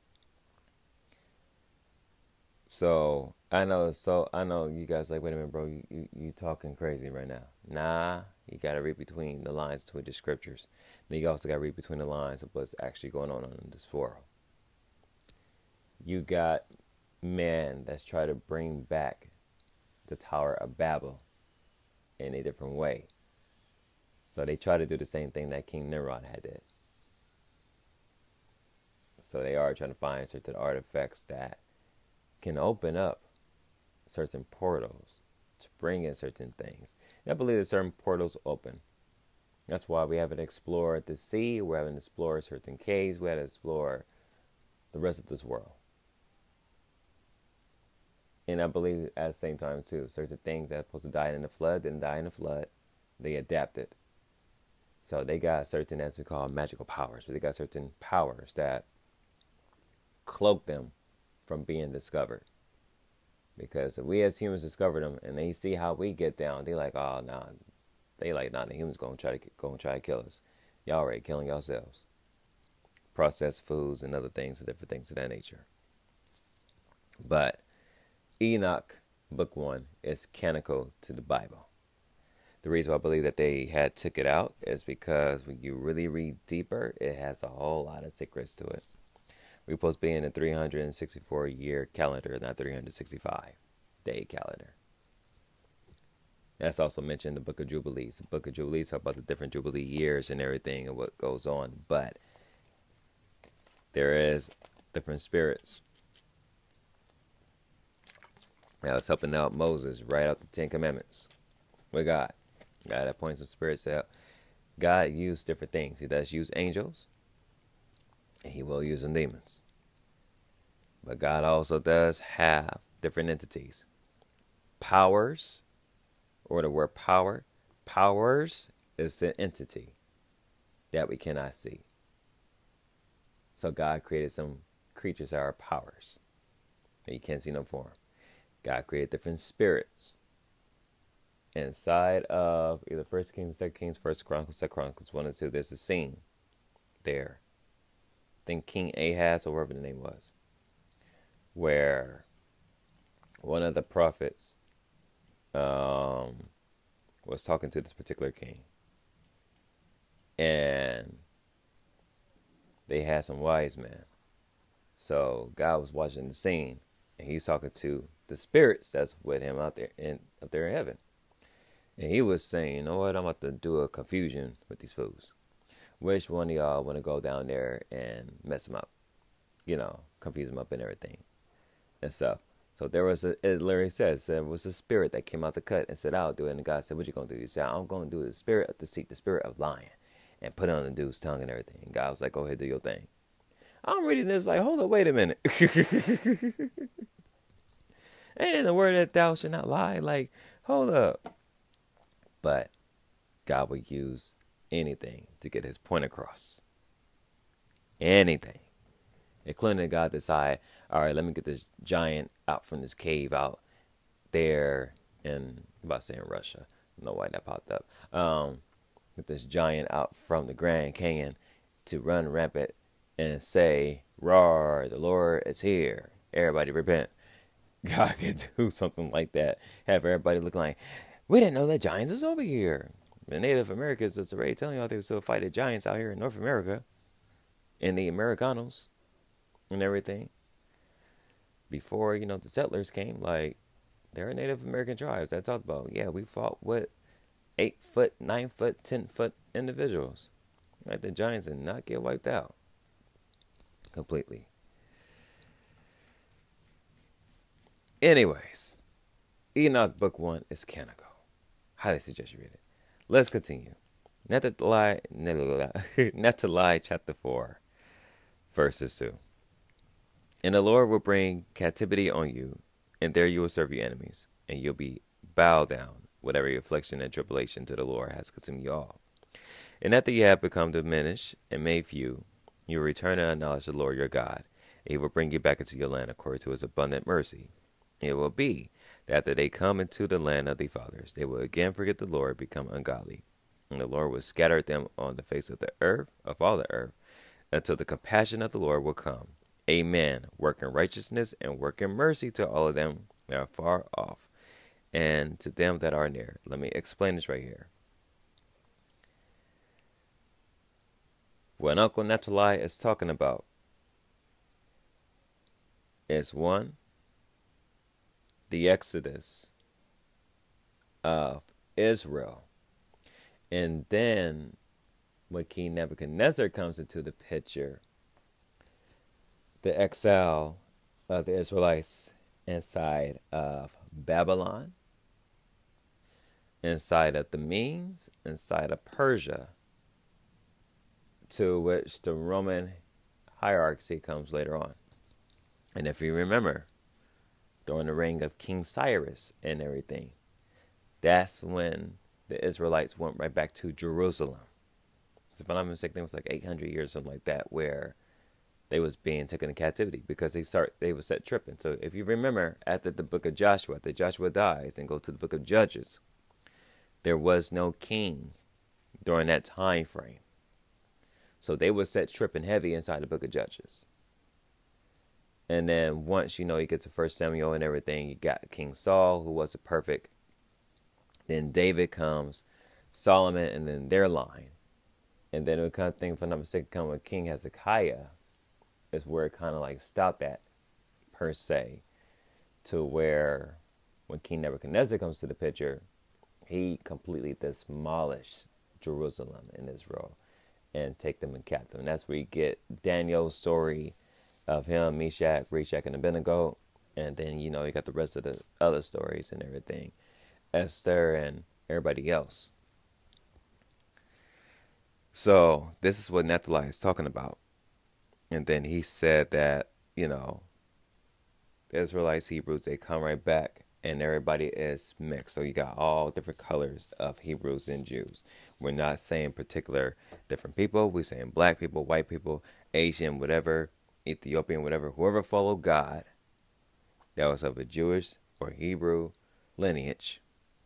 S1: So I know you guys like, wait a minute, bro, you talking crazy right now. Nah, you gotta read between the lines between the scriptures. Then you also gotta read between the lines of what's actually going on in this world. You got men that's trying to bring back the Tower of Babel in a different way. So they try to do the same thing that King Nimrod had did. So they are trying to find certain artifacts that can open up certain portals to bring in certain things. And I believe that certain portals open. That's why we haven't explored the sea. We haven't explored certain caves. We haven't explored the rest of this world. And I believe at the same time too, certain things that are supposed to die in the flood didn't die in the flood. They adapted. So they got certain, as we call, magical powers. But they got certain powers that cloak them from being discovered. Because if we as humans discover them and they see how we get down, they like, oh nah. They like, nah, the humans gonna try to kill us. Y'all already killing yourselves. Processed foods and other things, different things of that nature. But Enoch, book 1, is canonical to the Bible. The reason why I believe that they had took it out is because when you really read deeper, it has a whole lot of secrets to it. We're supposed to be in a 364-year calendar, not 365-day calendar. That's also mentioned in the Book of Jubilees. The Book of Jubilees talk about the different Jubilee years and everything and what goes on. But there is different spirits. Now it's helping out Moses write out the 10 Commandments with God. God that points some spirits out. God used different things. He does use angels. And he will use them demons. But God also does have different entities. Powers, or the word power. Powers is an entity that we cannot see. So God created some creatures that are powers. And you can't see no form. God created different spirits. Inside of either 1 Kings, 2 Kings, 1 Chronicles, 2 Chronicles 1 and 2, there's a scene there. I think King Ahaz, or whatever the name was, where one of the prophets was talking to this particular king. And they had some wise men. So God was watching the scene, and he's talking to the spirits that's with him up there in heaven. And he was saying, you know what, I'm about to do a confusion with these fools. Which one of y'all want to go down there and mess him up? Confuse him up and everything and stuff. So there was it literally says there was a spirit that came out the cut and said, I'll do it. And God said, what you going to do? He said, I'm going to do the spirit of deceit, the spirit of lying, and put it on the dude's tongue and everything. And God was like, go ahead, do your thing. I'm reading this like, hold up, wait a minute. Ain't in the word that thou shalt not lie. Like, hold up. But God would use anything to get his point across. Anything. Including God decide, all right, let me get this giant out from this cave out there in, I'm about to say in Russia. I don't know why that popped up. Get this giant out from the Grand Canyon to run rampant and say, roar, the Lord is here. Everybody repent. God could do something like that. Have everybody look like, we didn't know that giants was over here. The Native Americans is already telling y'all they were still fighting giants out here in North America. And the Americanos. And everything. Before, the settlers came, like, there are Native American tribes I talked about. Yeah, we fought with 8 foot, 9 foot, 10 foot individuals. Like the giants did not get wiped out. Completely. Anyways, Enoch Book 1 is canonical. Highly suggest you read it. Let's continue. Nephtali chapter 4, verses 2. And the Lord will bring captivity on you, and there you will serve your enemies, and you'll be bowed down, whatever your affliction and tribulation to the Lord has consumed you all. And after you have become diminished and made few, you will return and acknowledge the Lord your God, and he will bring you back into your land according to his abundant mercy. It will be that after they come into the land of their fathers, they will again forget the Lord, become ungodly. And the Lord will scatter them on the face of the earth, of all the earth, until the compassion of the Lord will come. Amen. Work in righteousness and work in mercy to all of them that are far off, and to them that are near. Let me explain this right here. What Uncle Nephtali is talking about is one, the exodus of Israel. And then when King Nebuchadnezzar comes into the picture, the exile of the Israelites inside of Babylon, inside of the Medes, inside of Persia, to which the Roman hierarchy comes later on. And if you remember, during the reign of King Cyrus and everything, that's when the Israelites went right back to Jerusalem. So if I'm not mistaken, it was like 800 years, something like that, where they was being taken in captivity because they was set tripping. So if you remember, after the book of Joshua, after Joshua dies and go to the book of Judges, there was no king during that time frame. So they were set tripping heavy inside the book of Judges. And then once, you get to 1 Samuel and everything, you got King Saul, who wasn't perfect. Then David comes, Solomon, and then their line. And then it kind of thing, if I'm not mistaken, come with King Hezekiah, is where it kind of like stopped at, per se, to where when King Nebuchadnezzar comes to the picture, he completely demolished Jerusalem and Israel and take them in captive. And that's where you get Daniel's story of him, Meshach, and Abednego. And then, you got the rest of the other stories and everything. Esther and everybody else. So this is what Nephtali is talking about. And then he said that, the Israelites, Hebrews, they come right back and everybody is mixed. So you got all different colors of Hebrews and Jews. We're not saying particular different people. We're saying black people, white people, Asian, whatever, Ethiopian, whatever, whoever followed God that was of a Jewish or Hebrew lineage,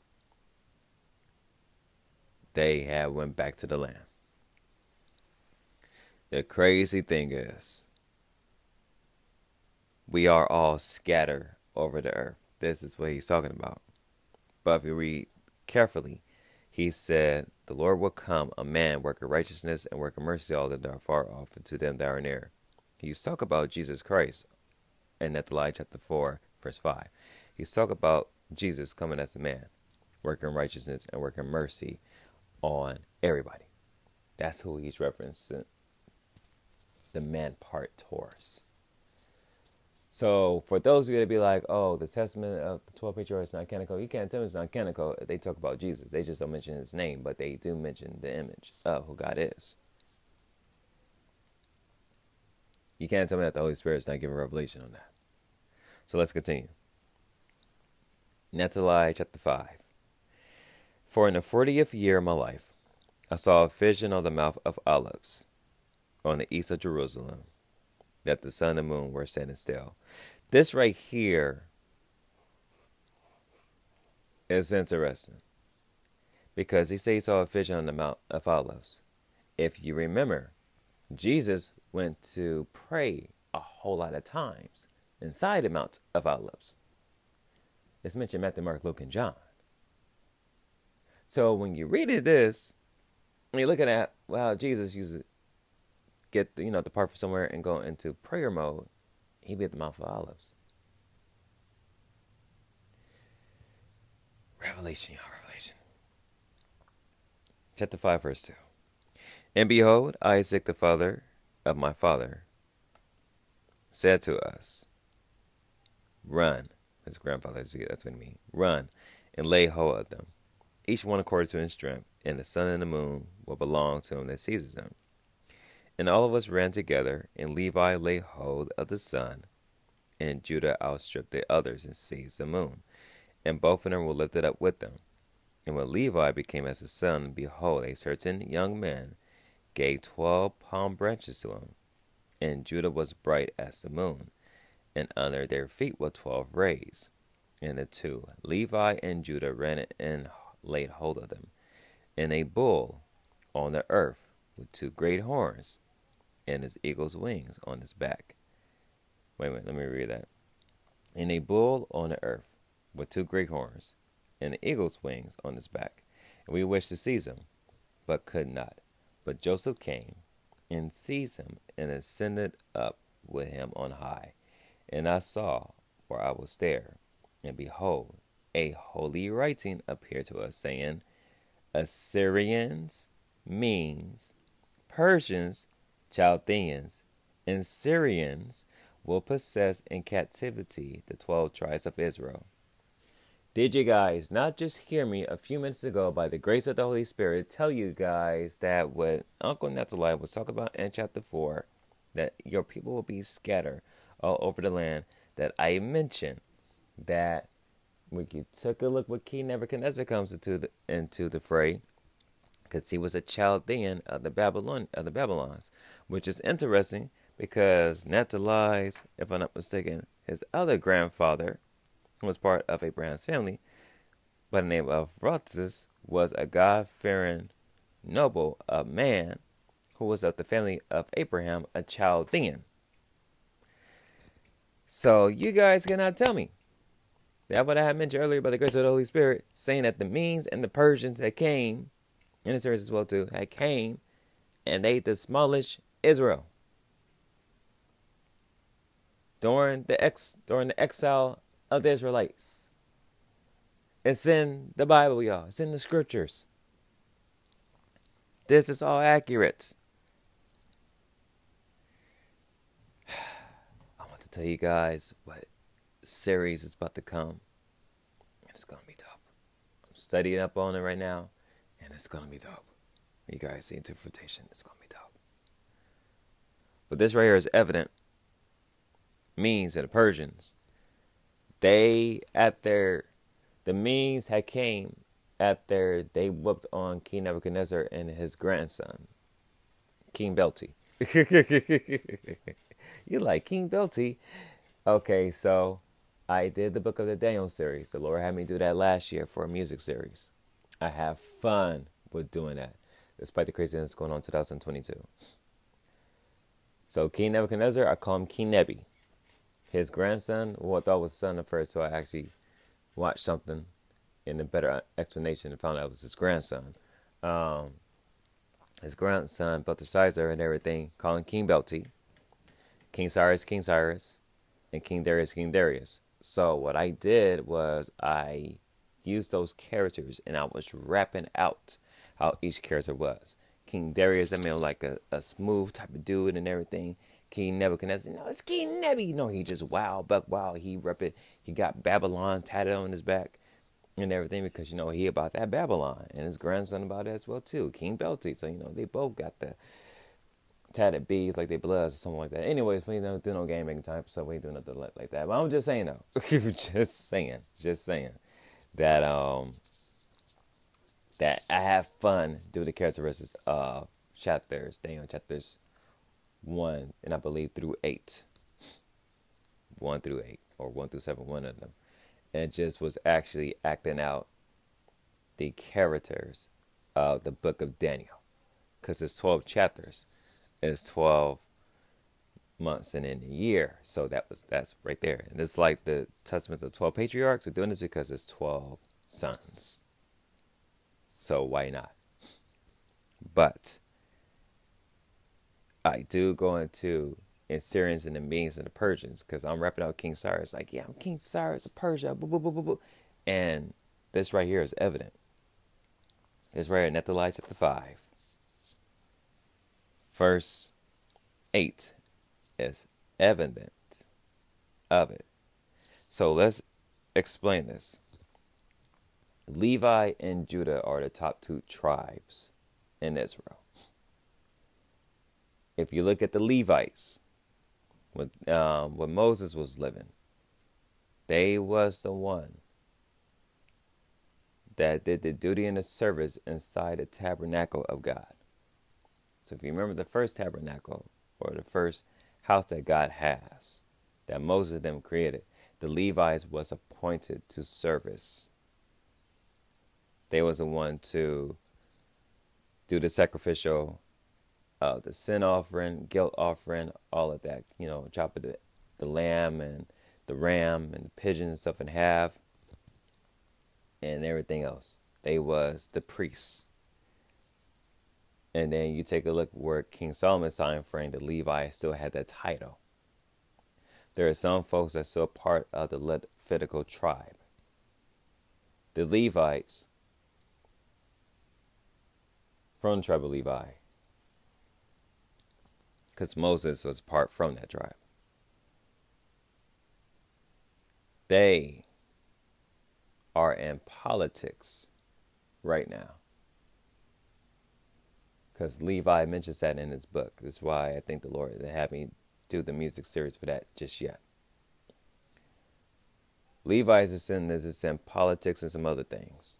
S1: they had went back to the land. The crazy thing is, we are all scattered over the earth. This is what he's talking about. But if you read carefully, he said, the Lord will come, a man, work of righteousness and work of mercy, all that are far off, and to them that are near. He's talking about Jesus Christ in Nephtali chapter 4, verse 5. He's talking about Jesus coming as a man, working righteousness and working mercy on everybody. That's who he's referencing, the man part Taurus. So for those of you to be like, oh, the testament of the 12 patriarchs is not canonical, you can't tell me it's not canonical. They talk about Jesus. They just don't mention his name, but they do mention the image of who God is. You can't tell me that the Holy Spirit is not giving revelation on that. So let's continue. Naphtali chapter 5. For in the 40th year of my life, I saw a vision on the Mount of Olives, on the east of Jerusalem, that the sun and moon were standing still. This right here is interesting, because he says he saw a vision on the Mount of Olives. If you remember, Jesus went to pray a whole lot of times inside the Mount of Olives. It's mentioned Matthew, Mark, Luke, and John. So when you read this, when you're looking at, well, Jesus used to get depart from somewhere and go into prayer mode, he'd be at the Mount of Olives. Revelation. Chapter 5, verse 2. And behold, Isaac, the father of my father, said to us, run. His grandfather, that's what I mean. Run and lay hold of them, each one according to his strength, and the sun and the moon will belong to him that seizes them. And all of us ran together, and Levi laid hold of the sun, and Judah outstripped the others and seized the moon. And both of them were lifted up with them. And when Levi became as the sun, behold, a certain young man gave 12 palm branches to him. And Judah was bright as the moon, and under their feet were 12 rays. And the two, Levi and Judah, ran and laid hold of them. And a bull on the earth with 2 great horns, and his eagle's wings on his back. Wait, let me read that. And a bull on the earth with 2 great horns, and the eagle's wings on his back. And we wished to seize him, but could not. But Joseph came and seized him, and ascended up with him on high. And I saw, for I was there, and behold, a holy writing appeared to us, saying, Assyrians, Medes, Persians, Chaldeans, and Syrians will possess in captivity the 12 tribes of Israel. Did you guys not just hear me a few minutes ago, by the grace of the Holy Spirit, tell you guys that what Uncle Naphtali was talking about in chapter 4, that your people will be scattered all over the land, that I mentioned that when you took a look what King Nebuchadnezzar comes into the fray, because he was a Chaldean of the Babylons, which is interesting because Naphtali's, if I'm not mistaken, his other grandfather was part of Abraham's family, by the name of Ramses, was a God-fearing noble, a man who was of the family of Abraham, a Chaldean. So you guys cannot tell me that what I had mentioned earlier by the grace of the Holy Spirit, saying that the Medes and the Persians that came, and the Syrians as well too, had came and they demolished Israel during the exile of the Israelites. It's in the Bible, y'all. It's in the scriptures. This is all accurate. I want to tell you guys what series is about to come. It's going to be dope. I'm studying up on it right now, and it's going to be dope. You guys see interpretation. It's going to be dope. But this right here is evident. Medes and the Persians, the Medes had came after they whooped on King Nebuchadnezzar and his grandson, King Belti. You like King Belti? Okay, so I did the Book of the Daniel series. The Lord had me do that last year for a music series. I have fun with doing that, despite the craziness going on in 2022. So King Nebuchadnezzar, I call him King Nebi. His grandson, who I thought was his son at first, so I actually watched something in a better explanation and found out it was his grandson. His grandson, Belteshazzar and everything, calling King Belti, King Cyrus, and King Darius. So what I did was I used those characters and I was rapping out how each character was. King Darius, like a smooth type of dude and everything. King Nebuchadnezzar, it's King Nebi. He just buck wild. He got Babylon tatted on his back and everything because, he about that Babylon. And his grandson about it as well, too. King Belty. So, they both got the tatted beads like they bloods or something like that. Anyways, we don't do no game making time, so we ain't doing nothing like that. But I'm just saying, though. just saying that, that I have fun doing the characteristics of Daniel chapters 1, and I believe through 8. 1 through 8, or 1 through 7, one of them. And it just was actually acting out the characters of the book of Daniel. Because it's 12 chapters. It's 12 months and in a year. So that's right there. And it's like the testaments of 12 patriarchs. We're doing this because it's 12 sons. So why not? But I do go into Assyrians and the Medes and the Persians because I'm rapping out King Cyrus. Like, yeah, I'm King Cyrus of Persia. Boo, boo, boo, boo, boo. And this right here is evident. It's right in Nethaliah chapter 5. Verse 8 is evident of it. So let's explain this. Levi and Judah are the top 2 tribes in Israel. If you look at the Levites, when Moses was living, they was the one that did the duty and the service inside the tabernacle of God. So if you remember the first tabernacle, or the first house that God has, that Moses them created, the Levites was appointed to service. They was the one to do the sacrificial, the sin offering, guilt offering, all of that. Chop the lamb and the ram and the pigeon and stuff in half, and everything else. They was the priests. And then you take a look where King Solomon's time frame, the Levi still had that title. There are some folks that's still part of the Levitical tribe. The Levites from the tribe of Levi, because Moses was part from that tribe. They are in politics right now. Because Levi mentions that in his book. That's why I think the Lord didn't have me do the music series for that just yet. Levi's is in politics and some other things.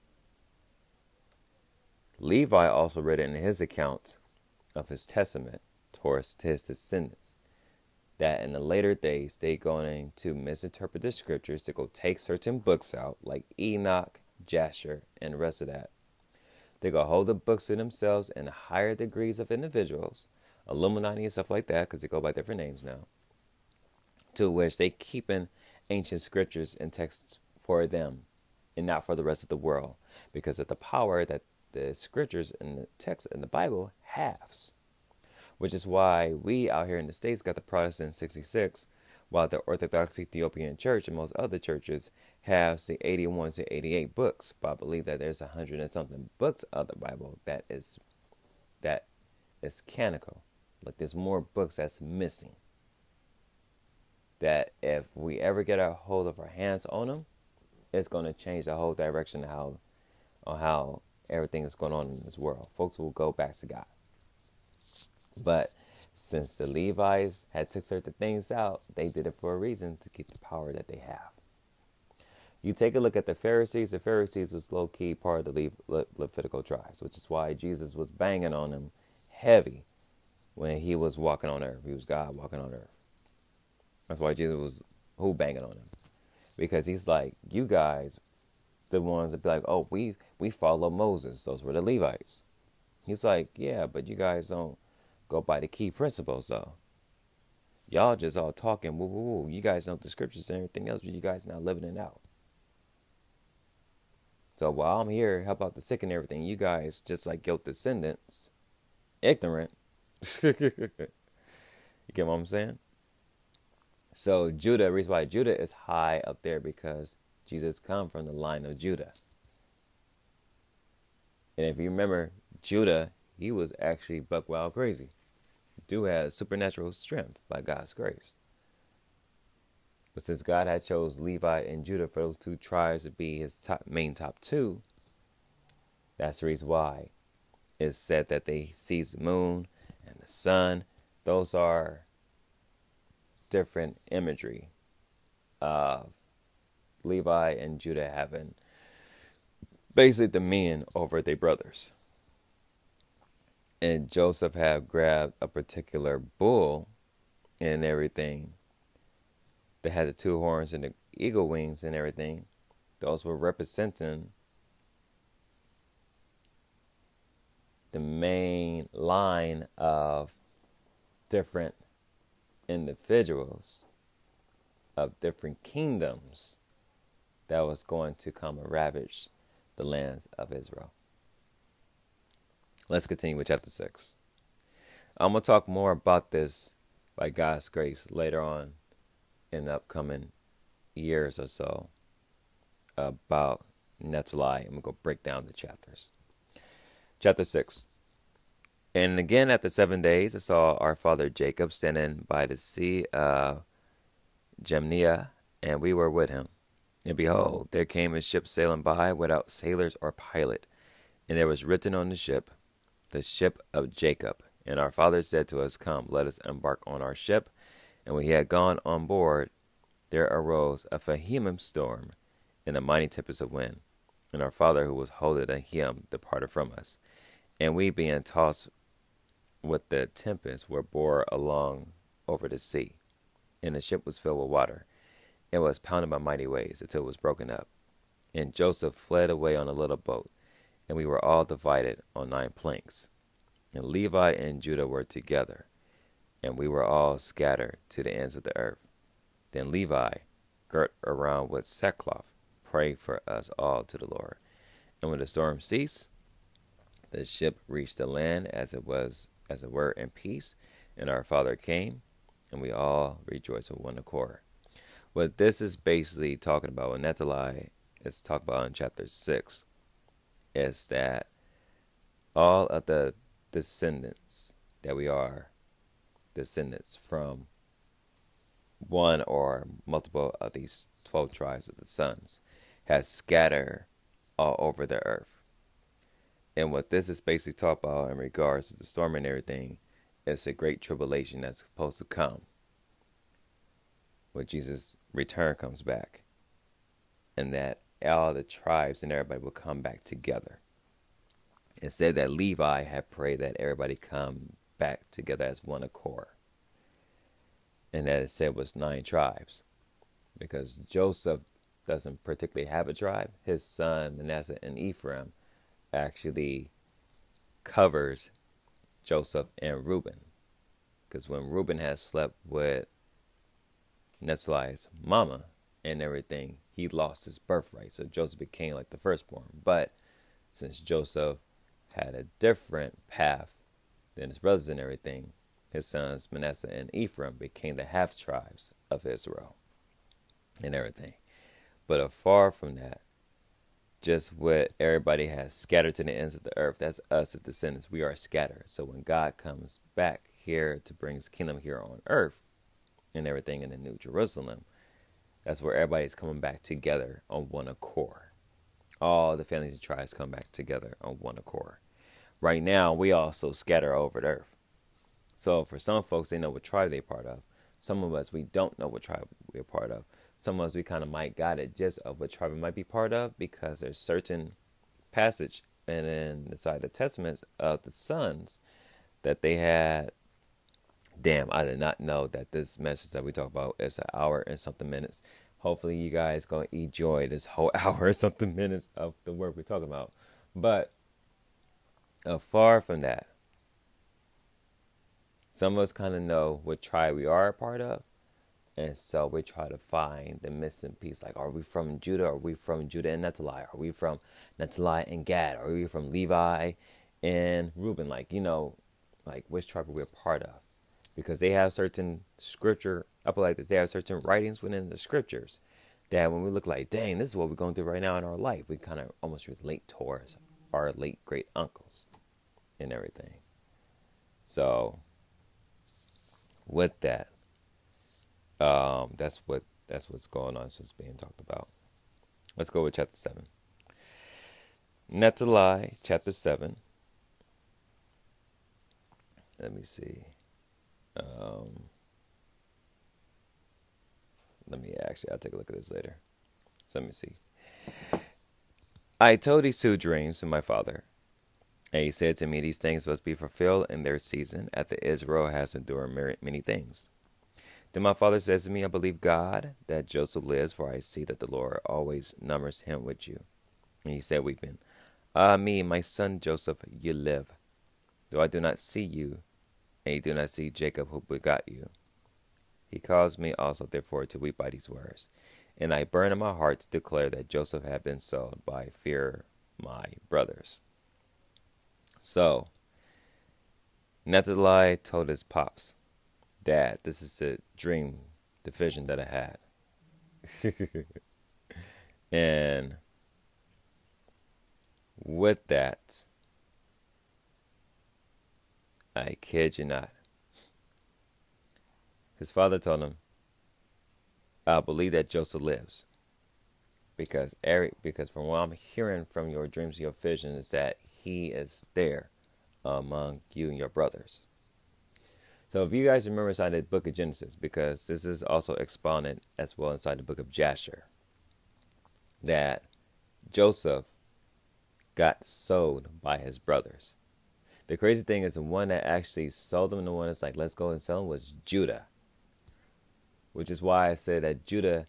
S1: Levi also read in his account of his testament towards his descendants that in the later days they going to misinterpret the scriptures, to go take certain books out like Enoch, Jasher, and the rest of that. They go hold the books to themselves in higher degrees of individuals, Illuminati and stuff like that, because they go by different names now, to which they keeping ancient scriptures and texts for them and not for the rest of the world, because of the power that the scriptures and the text in the Bible has. Which is why we out here in the States got the Protestant 66, while the Orthodox Ethiopian Church and most other churches has the 81 to 88 books. But I believe that there's 100 and something books of the Bible that is canonical. Like there's more books that's missing. That if we ever get a hold of our hands on them, it's going to change the whole direction of how everything is going on in this world. Folks will go back to God. But since the Levites had took certain things out, they did it for a reason, to keep the power that they have. You take a look at the Pharisees. The Pharisees was low-key part of the Levitical tribes, which is why Jesus was banging on them heavy when he was walking on earth. He was God walking on earth. That's why Jesus was banging on him. Because he's like, you guys, the ones that be like, oh, we follow Moses. Those were the Levites. He's like, yeah, but you guys don't go by the key principles, though. Y'all just all talking, woo, woo, woo. You guys know the scriptures and everything else, but you guys not living it out. So while I'm here, help out the sick and everything, you guys, just like guilt descendants, ignorant. You get what I'm saying? So Judah, the reason why Judah is high up there, because Jesus come from the line of Judah. And if you remember, Judah he was actually buck wild crazy. Dude had supernatural strength by God's grace. But since God had chose Levi and Judah for those two tribes to be his main top two, that's the reason why it's said that they sees the moon and the sun. Those are different imagery of Levi and Judah having basically dominion over their brothers. And Joseph had grabbed a particular bull and everything that had the two horns and the eagle wings and everything. Those were representing the main line of different individuals of different kingdoms that was going to come and ravage the lands of Israel. Let's continue with chapter 6. I'm going to talk more about this by God's grace later on in the upcoming years or so about Naphtali. I'm going to go break down the chapters. Chapter 6. And again, after 7 days, I saw our father Jacob standing by the sea of Jamnia, and we were with him. And behold, there came a ship sailing by without sailors or pilot. And there was written on the ship of Jacob. And our father said to us, Come, let us embark on our ship. And when he had gone on board, there arose a vehement storm and a mighty tempest of wind. And our father, who was holding a hymn, departed from us. And we, being tossed with the tempest, were bore along over the sea. And the ship was filled with water, and was pounded by mighty waves, until it was broken up. And Joseph fled away on a little boat, and we were all divided on 9 planks. And Levi and Judah were together, and we were all scattered to the ends of the earth. Then Levi, girt around with sackcloth, prayed for us all to the Lord. And when the storm ceased, the ship reached the land as it were in peace, and our father came, and we all rejoiced with one accord. What this is basically talking about, what Naphtali is talking about in chapter 6, is that all of the descendants that we are descendants from one or multiple of these 12 tribes of the sons has scattered all over the earth. And what this is basically talking about in regards to the storm and everything is a great tribulation that's supposed to come when Jesus' return comes back, and that all the tribes and everybody will come back together. It said that Levi had prayed that everybody come back together as one accord, and that it said was 9 tribes, because Joseph doesn't particularly have a tribe. His son Manasseh and Ephraim actually covers Joseph and Reuben, because when Reuben has slept with Naphtali's mama and everything, he lost his birthright, so Joseph became like the firstborn. But since Joseph had a different path than his brothers and everything, his sons Manasseh and Ephraim became the half tribes of Israel and everything. But afar from that, just what everybody has scattered to the ends of the earth, that's us, the descendants. We are scattered. So when God comes back here to bring his kingdom here on earth and everything in the New Jerusalem, that's where everybody's coming back together on one accord. All the families and tribes come back together on one accord. Right now, we also scatter over the earth. So for some folks, they know what tribe they're part of. Some of us, we don't know what tribe we're part of. Some of us, we kind of might got it just of what tribe we might be part of, because there's certain passage and in the side of the testaments of the sons that they had. Damn, I did not know that this message that we talk about is an hour and something minutes. Hopefully you guys going to enjoy this whole hour and something minutes of the work we're talking about. But far from that, some of us kind of know what tribe we are a part of. And so we try to find the missing piece. Like, are we from Judah? Are we from Judah and Naphtali? Are we from Naphtali and Gad? Are we from Levi and Reuben? Like, you know, like which tribe are we a part of? Because they have certain scripture, I feel like this, they have certain writings within the scriptures that when we look like, dang, this is what we're going through right now in our life, we kind of almost relate towards our late great uncles and everything. So with that, that's what's going on. It's just being talked about. Let's go with chapter 7. Naphtali, chapter 7. Let me see. I'll take a look at this later. So let me see. I told these 2 dreams to my father, and he said to me, these things must be fulfilled in their season, after Israel has endured many things. Then my father says to me, I believe God that Joseph lives, for I see that the Lord always numbers him with you. And he said, weeping, Ah me, my son Joseph, you live, though I do not see you, and you do not see Jacob who begot you. He caused me also, therefore, to weep by these words. And I burned in my heart to declare that Joseph had been sold by fear my brothers. So, Naphtali told his pops, Dad, this is the dream, the vision that I had. And with that, I kid you not, his father told him, I believe that Joseph lives. Because from what I'm hearing from your dreams, your vision is that he is there among you and your brothers. So if you guys remember inside the book of Genesis, because this is also expounded as well inside the book of Jasher, that Joseph got sold by his brothers. The crazy thing is the one that actually sold him, the one that's like, let's go and sell him, was Judah. Which is why I said that Judah,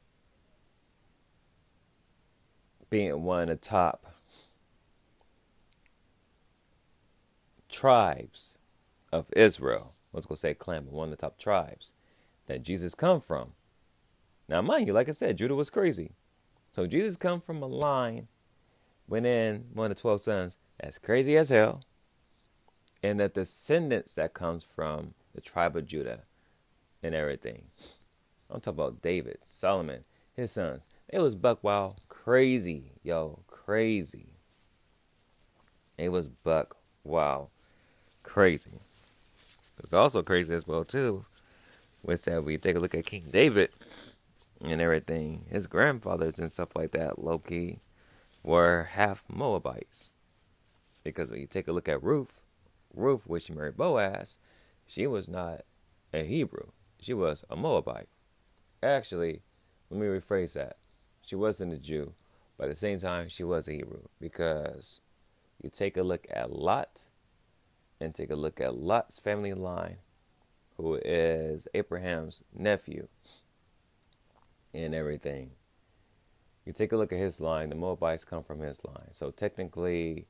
S1: being one of the top tribes of Israel, let's go say clan, but one of the top tribes that Jesus come from. Now, mind you, like I said, Judah was crazy. So Jesus come from a line, went in one of the 12 sons, that's crazy as hell. And that descendants that comes from the tribe of Judah and everything. I'm talking about David, Solomon, his sons. It was buck wild crazy, crazy. It was buck wild crazy. It's also crazy as well too, which that we take a look at King David and everything. His grandfathers and stuff like that, low-key, were half Moabites. Because when you take a look at Ruth, when she married Boaz, she was not a Hebrew. She was a Moabite. Actually, let me rephrase that. She wasn't a Jew, but at the same time, she was a Hebrew. Because you take a look at Lot, and take a look at Lot's family line, who is Abraham's nephew, and everything. You take a look at his line, the Moabites come from his line. So technically,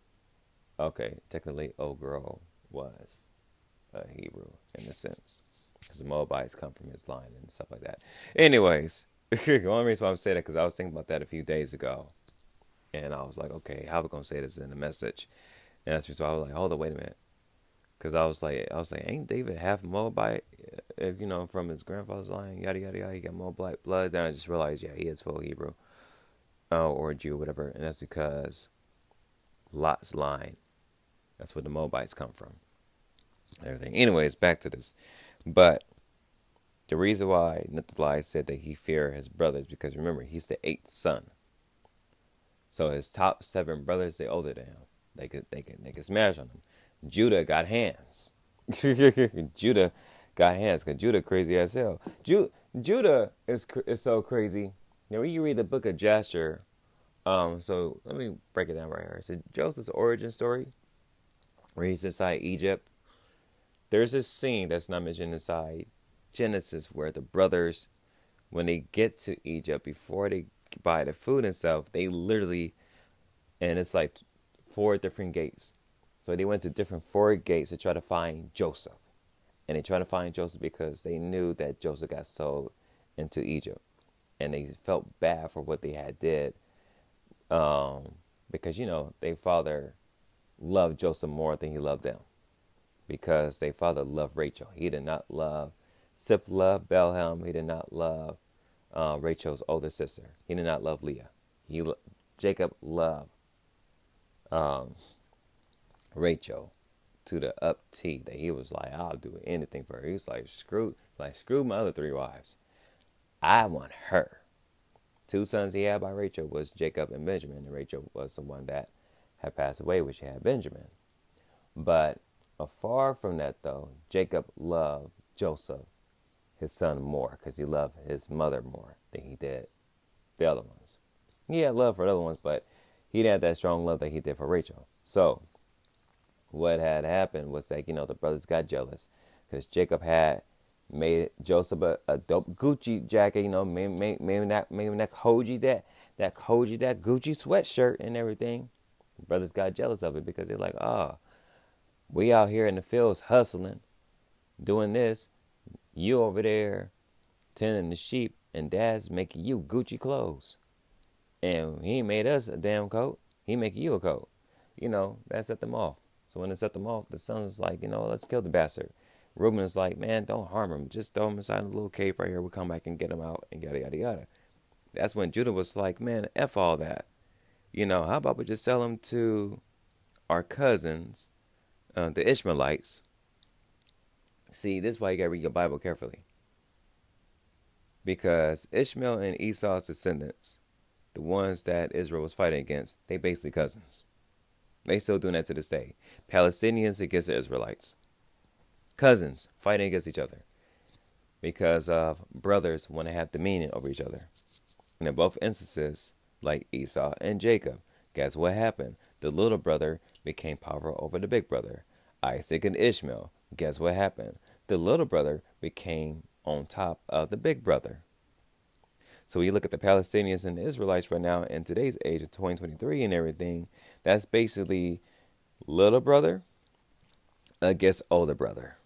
S1: old girl was a Hebrew in a sense. Because the Moabites come from his line and stuff like that. Anyways, the only reason why I'm saying that because I was thinking about that a few days ago. And I was like, okay, how are we going to say this in the message? And that's just why I was like, hold on, wait a minute. Because I was like, ain't David half Moabite? If, from his grandfather's line, yada, yada, yada, he got Moabite blood. Then I just realized, yeah, he is full Hebrew. Or Jew, whatever. And that's because Lot's line, that's where the Moabites come from. Everything. Anyways, back to this. But the reason why Naphtali said that he feared his brothers, because remember, he's the 8th son. So his top 7 brothers, they older than him. They could smash on him. Judah got hands. Judah got hands, because Judah crazy as hell. Judah is so crazy. Now, when you read the book of Jasher, so let me break it down right here. So Joseph's origin story, where he's inside Egypt. There's this scene that's not mentioned inside Genesis where the brothers, when they get to Egypt, before they buy the food and stuff, they literally, and it's like 4 different gates. So they went to 4 gates to try to find Joseph. And they tried to find Joseph because they knew that Joseph got sold into Egypt. And they felt bad for what they had did. Because, their father loved Joseph more than he loved them. Because their father loved Rachel. He did not love Zipporah, Bethlehem. He did not love Rachel's older sister. He did not love Leah. Jacob loved Rachel to the up T that he was like, I'll do anything for her. He was like, screw my other 3 wives. I want her. 2 sons he had by Rachel was Jacob and Benjamin. And Rachel was the one that had passed away, which had Benjamin. But far from that, though, Jacob loved Joseph, his son, more because he loved his mother more than he did the other ones. He had love for the other ones, but he didn't have that strong love that he did for Rachel. So what had happened was that, the brothers got jealous because Jacob had made Joseph a dope Gucci jacket, maybe that Koji, that Gucci sweatshirt and everything. The brothers got jealous of it because they're like, we out here in the fields hustling, doing this. You over there tending the sheep, and Dad's making you Gucci clothes. And he made us a damn coat. He making you a coat. That set them off. So when it set them off, the son was like, let's kill the bastard. Reuben was like, man, don't harm him. Just throw him inside a little cave right here. We'll come back and get him out and yada, yada, yada. That's when Judah was like, man, F all that. How about we just sell him to our cousins, the Ishmaelites. See, this is why you got to read your Bible carefully. Because Ishmael and Esau's descendants, the ones that Israel was fighting against, they basically cousins. They still doing that to this day. Palestinians against the Israelites. Cousins fighting against each other. Because of brothers want to have dominion over each other. And in both instances, like Esau and Jacob, guess what happened? The little brother became powerful over the big brother. Isaac and Ishmael, guess what happened? The little brother became on top of the big brother. So you look at the Palestinians and the Israelites right now in today's age of 2023 and everything, that's basically little brother against older brother.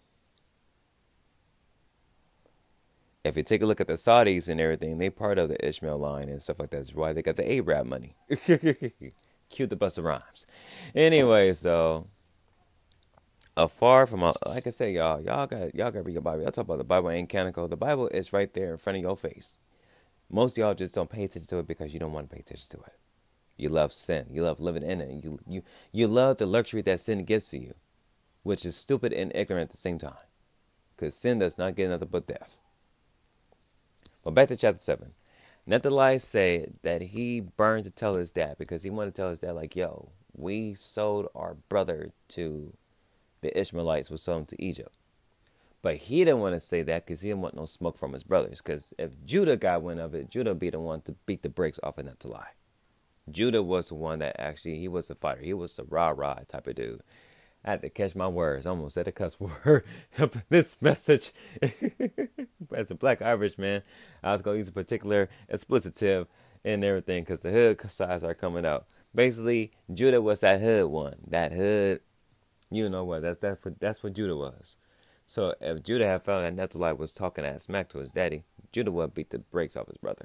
S1: If you take a look at the Saudis and everything, they part of the Ishmael line and stuff like that. That's why they got the Arab money. Cue the Busta Rhymes. Anyway, so afar from like I said, y'all got to read your Bible. Y'all talk about the Bible ain't canonical. The Bible is right there in front of your face. Most of y'all just don't pay attention to it because you don't want to pay attention to it. You love sin. You love living in it. You love the luxury that sin gives to you, which is stupid and ignorant at the same time. Because sin does not get nothing but death. But back to chapter 7. Naphtali said that he burned to tell his dad because he wanted to tell his dad, like, yo, we sold our brother to the Ishmaelites, we sold him to Egypt. But he didn't want to say that because he didn't want no smoke from his brothers. Because if Judah got wind of it, Judah would be the one to beat the brakes off of Naphtali. Judah was the one that actually, he was the fighter. He was the rah-rah type of dude. I had to catch my words. I almost said a cuss word up in this message. As a black Irish man, I was going to use a particular explicitive and everything because the hood sides are coming out. Basically, Judah was that hood one. That hood, you know what, that's what Judah was. So if Judah had found that Naphtali was talking that smack to his daddy, Judah would beat the brakes off his brother.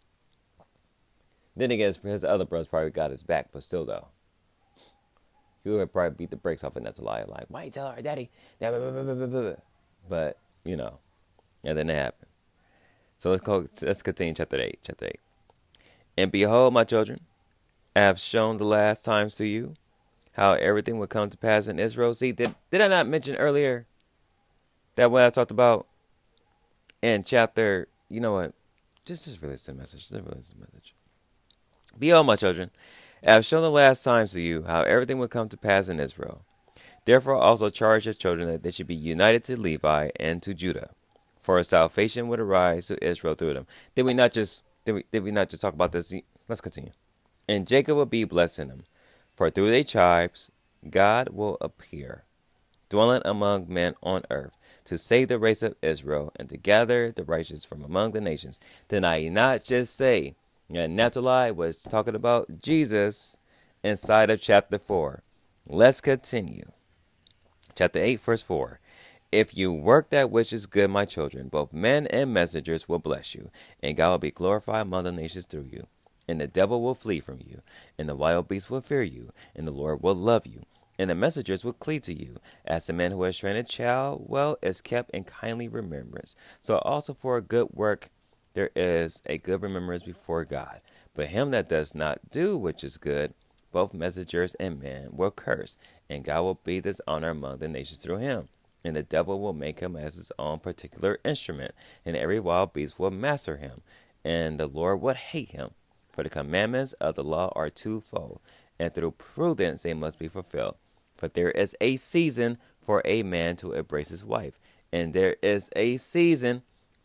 S1: Then again, his other brothers probably got his back, but still though. He would probably beat the brakes off of Naphtali, like, why you tell our daddy? But, that didn't happen. So let's continue chapter 8. Chapter 8. And behold, my children, I have shown the last times to you how everything would come to pass in Israel. See, did I not mention earlier that what I talked about in chapter, you know what? Just release the message. Behold, my children, I have shown the last times to you how everything would come to pass in Israel. Therefore also charge your children that they should be united to Levi and to Judah, for a salvation would arise to Israel through them. Did we not just talk about this? Let's continue. And Jacob will be blessed in them, for through their tribes God will appear, dwelling among men on earth, to save the race of Israel and to gather the righteous from among the nations. Did I not just say that Naphtali was talking about Jesus inside of chapter 4? Let's continue. Chapter 8, verse 4. If you work that which is good, my children, both men and messengers will bless you, and God will be glorified among the nations through you. And the devil will flee from you, and the wild beast will fear you, and the Lord will love you. And the messengers will cleave to you, as the man who has trained a child well is kept in kindly remembrance. So also for a good work there is a good remembrance before God. But him that does not do which is good, both messengers and men will curse. and God will be dishonor among the nations through him. And the devil will make him as his own particular instrument, and every wild beast will master him, and the Lord would hate him. For the commandments of the law are twofold, and through prudence they must be fulfilled. For there is a season for a man to embrace his wife, and there is a season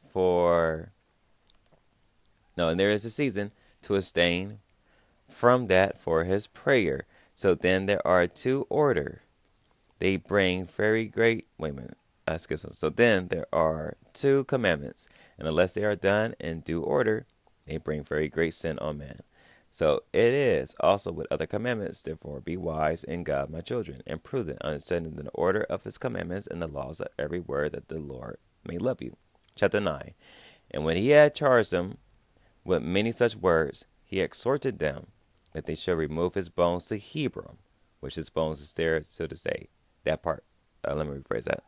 S1: to abstain from that for his prayer. So then there are two order. They bring very great. Wait a minute. So then there are two commandments, and unless they are done in due order, they bring very great sin on man. So it is also with other commandments. Therefore, be wise in God, my children, and prudent, understanding the order of his commandments and the laws of every word, that the Lord may love you. Chapter 9. And when he had charged them with many such words, he exhorted them that they should remove his bones to Hebron, which his bones is there to this day. That part. Let me rephrase that.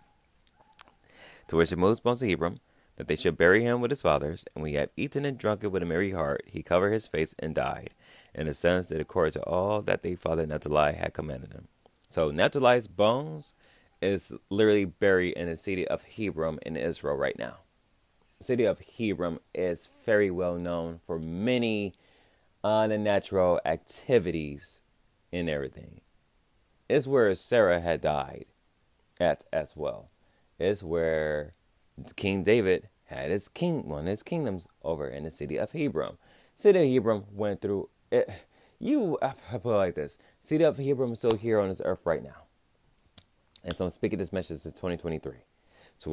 S1: To which he moved his bones to Hebron, that they should bury him with his fathers. And when he had eaten and drunken with a merry heart, he covered his face and died. And the sons did according to all that their father Naphtali had commanded them. So Naphtali's bones is literally buried in the city of Hebron in Israel right now. The city of Hebron is very well known for many unnatural activities and everything. It's where Sarah had died at as well. It's where King David had one of his kingdoms over in the city of Hebron. City of Hebron went through it. I put it like this: city of Hebron is still here on this earth right now. And so I'm speaking this message to 2023. So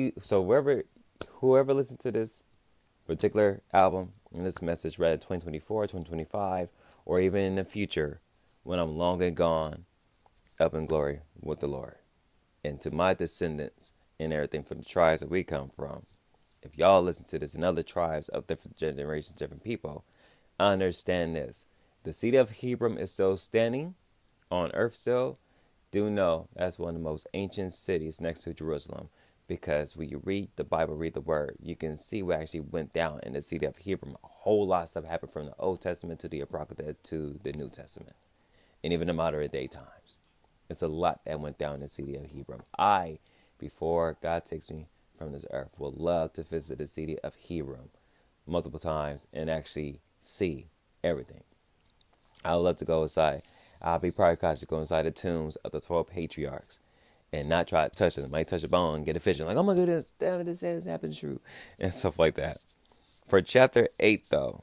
S1: whoever listens to this particular album and this message, read 2024, 2025, or even in the future, when I'm long and gone, up in glory with the Lord, and to my descendants and everything from the tribes that we come from. If y'all listen to this and other tribes of different generations, different people, understand this: the city of Hebron is still standing on earth still. Do know that's one of the most ancient cities next to Jerusalem, because when you read the Bible, read the word, you can see what actually went down in the city of Hebron. A whole lot of stuff happened from the Old Testament to the Apocrypha to the New Testament, and even the modern day times. It's a lot that went down in the city of Hebron. Before God takes me from this earth, will love to visit the city of Hebron multiple times and actually see everything. I would love to go inside. I'll be probably cautious to go inside the tombs of the 12 patriarchs and not try to touch them. Might touch a bone and get a vision like, oh my goodness, damn it, this happened true, and stuff like that. For chapter 8, though,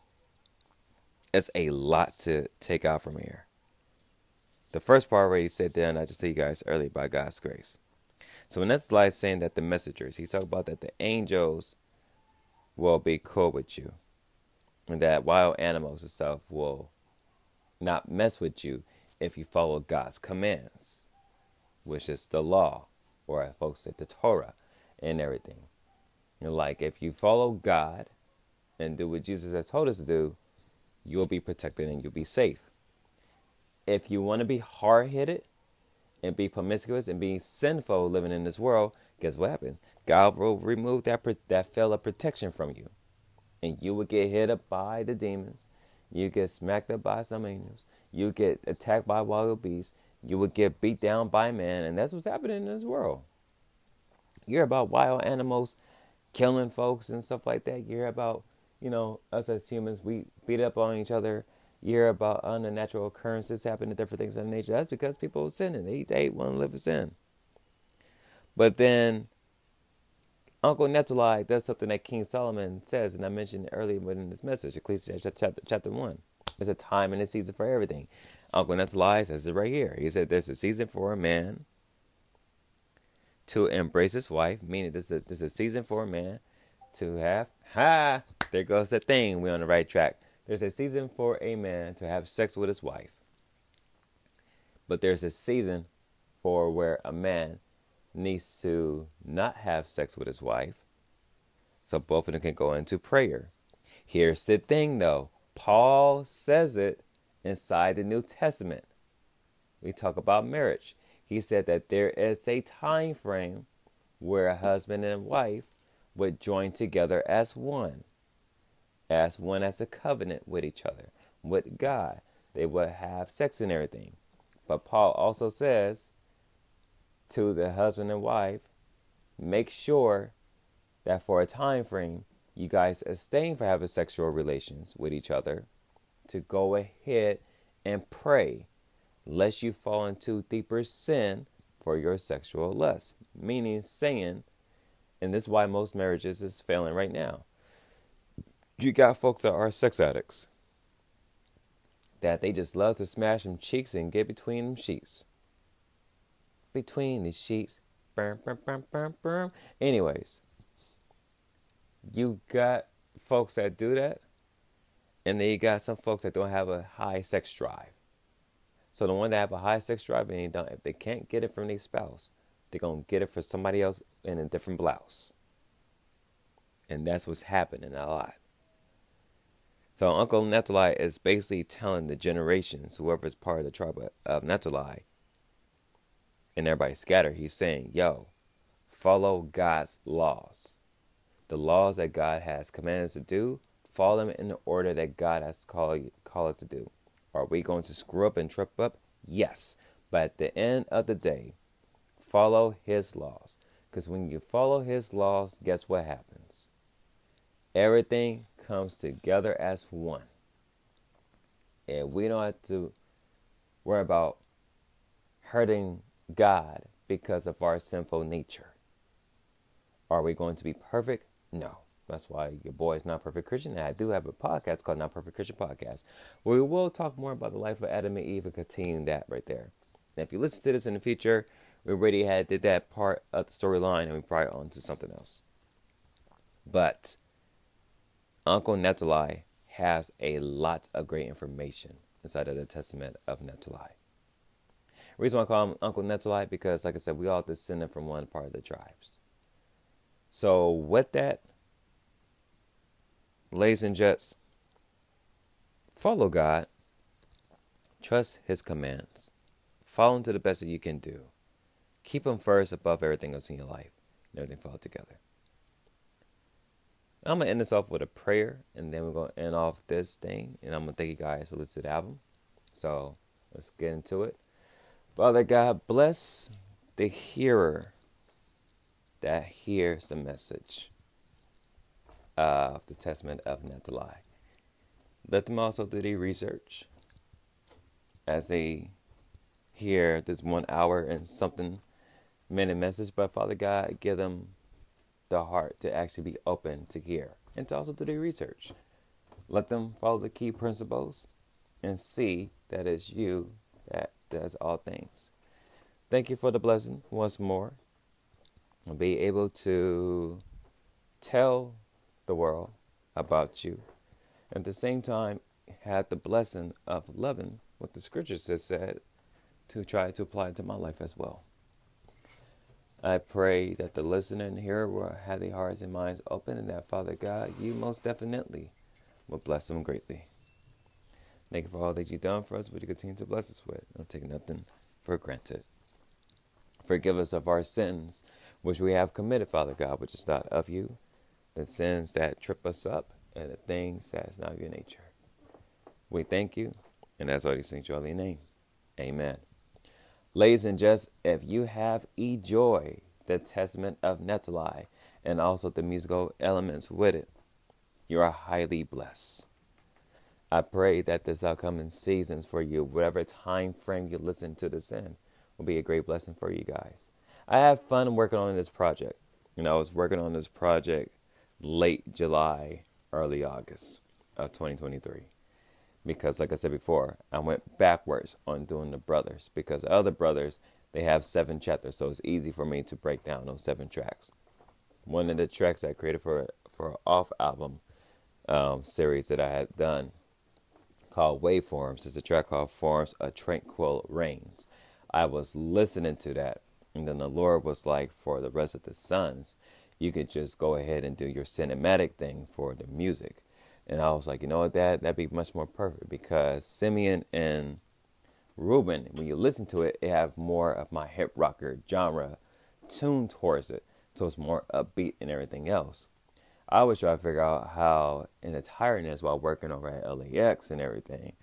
S1: it's a lot to take out from here. The first part where he said down, I just tell you guys earlier, by God's grace. So when that's like saying that the messengers, he's talking about that the angels will be cool with you, and that wild animals and stuff will not mess with you if you follow God's commands, which is the law, or as folks say, the Torah and everything. Like, if you follow God and do what Jesus has told us to do, you'll be protected and you'll be safe. If you want to be hard-headed and be promiscuous and be sinful living in this world, guess what happens? God will remove that veil of protection from you. And you will get hit up by the demons. You get smacked up by some angels. You get attacked by wild beasts. You will get beat down by man. And that's what's happening in this world. You hear about wild animals killing folks and stuff like that. You hear about, us as humans, we beat up on each other. You hear about unnatural occurrences happening, different things of nature. That's because people are sinning. They want to live in sin. But then Uncle Naphtali does something that King Solomon says, and I mentioned earlier within this message, Ecclesiastes chapter 1. There's a time and a season for everything. Uncle Naphtali says it right here. He said there's a season for a man to embrace his wife, meaning there's a season for a man to have, there goes the thing, we're on the right track. There's a season for a man to have sex with his wife. But there's a season for where a man needs to not have sex with his wife, so both of them can go into prayer. Here's the thing, though. Paul says it inside the New Testament. We talk about marriage. He said that there is a time frame where a husband and wife would join together as one as a covenant with each other, with God. They would have sex and everything. But Paul also says to the husband and wife, make sure that for a time frame, you guys abstain from having sexual relations with each other, to go ahead and pray, lest you fall into deeper sin for your sexual lust. Meaning saying, and this is why most marriages is failing right now. You got folks that are sex addicts, that they just love to smash them cheeks and get between them sheets. Between the sheets. Burm, burm, burm, burm, burm. Anyways, you got folks that do that, and then you got some folks that don't have a high sex drive. So the one that have a high sex drive, and if they can't get it from their spouse, they're going to get it for somebody else in a different blouse. And that's what's happening a lot. So Uncle Naphtali is basically telling the generations, whoever's part of the tribe of Naphtali, and everybody scattered, he's saying, yo, follow God's laws. The laws that God has commanded us to do, follow them in the order that God has called us to do. Are we going to screw up and trip up? Yes. But at the end of the day, follow his laws. Because when you follow his laws, guess what happens? Everything comes together as one. And we don't have to worry about hurting God because of our sinful nature. Are we going to be perfect? No. That's why your boy is Not Perfect Christian. And I do have a podcast called Not Perfect Christian Podcast, where we will talk more about the life of Adam and Eve and continue that right there. And if you listen to this in the future, we already did that part of the storyline, and we probably on to something else. But Uncle Naphtali has a lot of great information inside of the Testament of Naphtali. The reason why I call him Uncle Naphtali, because like I said, we all descended from one part of the tribes. So with that, ladies and gents, follow God, trust his commands, follow him to the best that you can do. Keep him first above everything else in your life, and everything fall together. I'm going to end this off with a prayer, and then we're going to end off this thing, and I'm going to thank you guys for listening to the album. So let's get into it. Father God, bless the hearer that hears the message of the Testament of Naphtali. Let them also do their research as they hear this 1 hour and something minute message. But Father God, give them the heart to actually be open to hear and to also do their research. Let them follow the key principles and see that it's you that does all things. Thank you for the blessing once more. I'll be able to tell the world about you. At the same time, had the blessing of loving what the scriptures has said to try to apply it to my life as well. I pray that the listener and hearer will have their hearts and minds open, and that, Father God, you most definitely will bless them greatly. Thank you for all that you've done for us, but you continue to bless us with. Don't take nothing for granted. Forgive us of our sins, which we have committed, Father God, which is not of you, the sins that trip us up, and the things that is not of your nature. We thank you, and as all these things, your holy name. Amen. Ladies and gents, if you have enjoyed the Testament of Naphtali and also the musical elements with it, you are highly blessed. I pray that this upcoming seasons for you, whatever time frame you listen to this in, will be a great blessing for you guys. I have fun working on this project. I was working on this project late July, early August of 2023. Because like I said before, I went backwards on doing the brothers. Because the other brothers, they have 7 chapters. So it's easy for me to break down those 7 tracks. One of the tracks I created for an off-album series that I had done called Waveforms is a track called Forms of Tranquil Rains. I was listening to that, and then the Lord was like, for the rest of the sons, you could just go ahead and do your cinematic thing for the music. And I was like, you know what, that'd be much more perfect, because Simeon and Reuben, when you listen to it, it have more of my hip rocker genre tuned towards it, so it's more upbeat and everything else. I was trying to figure out how in its tiredness while working over at LAX and everything,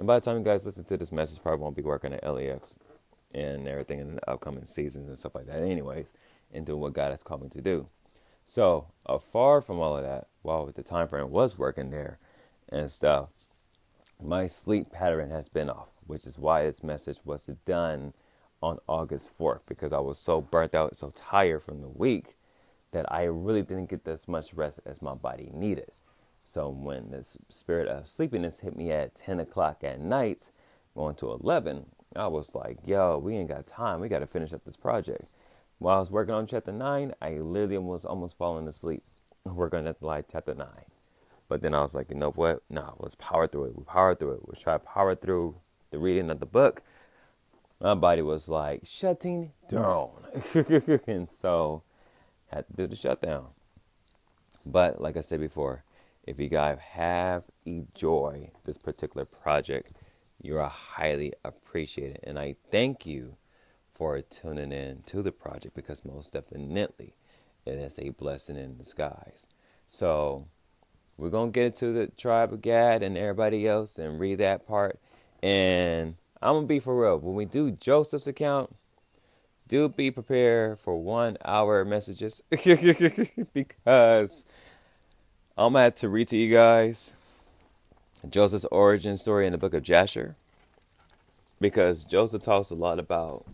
S1: And by the time you guys listen to this message, probably won't be working at LAX and everything in the upcoming seasons and stuff like that anyways, and doing what God has called me to do. So, far from all of that, while the time frame was working there and stuff, my sleep pattern has been off, which is why this message was done on August 4th, because I was so burnt out, so tired from the week that I really didn't get as much rest as my body needed. So when this spirit of sleepiness hit me at 10 o'clock at night, going to 11, I was like, yo, we ain't got time. We got to finish up this project. While I was working on chapter 9, I literally was almost falling asleep working on chapter 9. But then I was like, you know what? No, let's power through it. We powered through it. Let's try to power through the reading of the book. My body was like shutting down. And so had to do the shutdown. But like I said before, if you guys have enjoyed this particular project, you are highly appreciated. And I thank you for tuning in to the project, because most definitely it is a blessing in disguise. So we're going to get into the tribe of Gad and everybody else and read that part. And I'm going to be for real. When we do Joseph's account, do be prepared for 1 hour messages because I'm going to have to read to you guys Joseph's origin story in the book of Jasher, because Joseph talks a lot about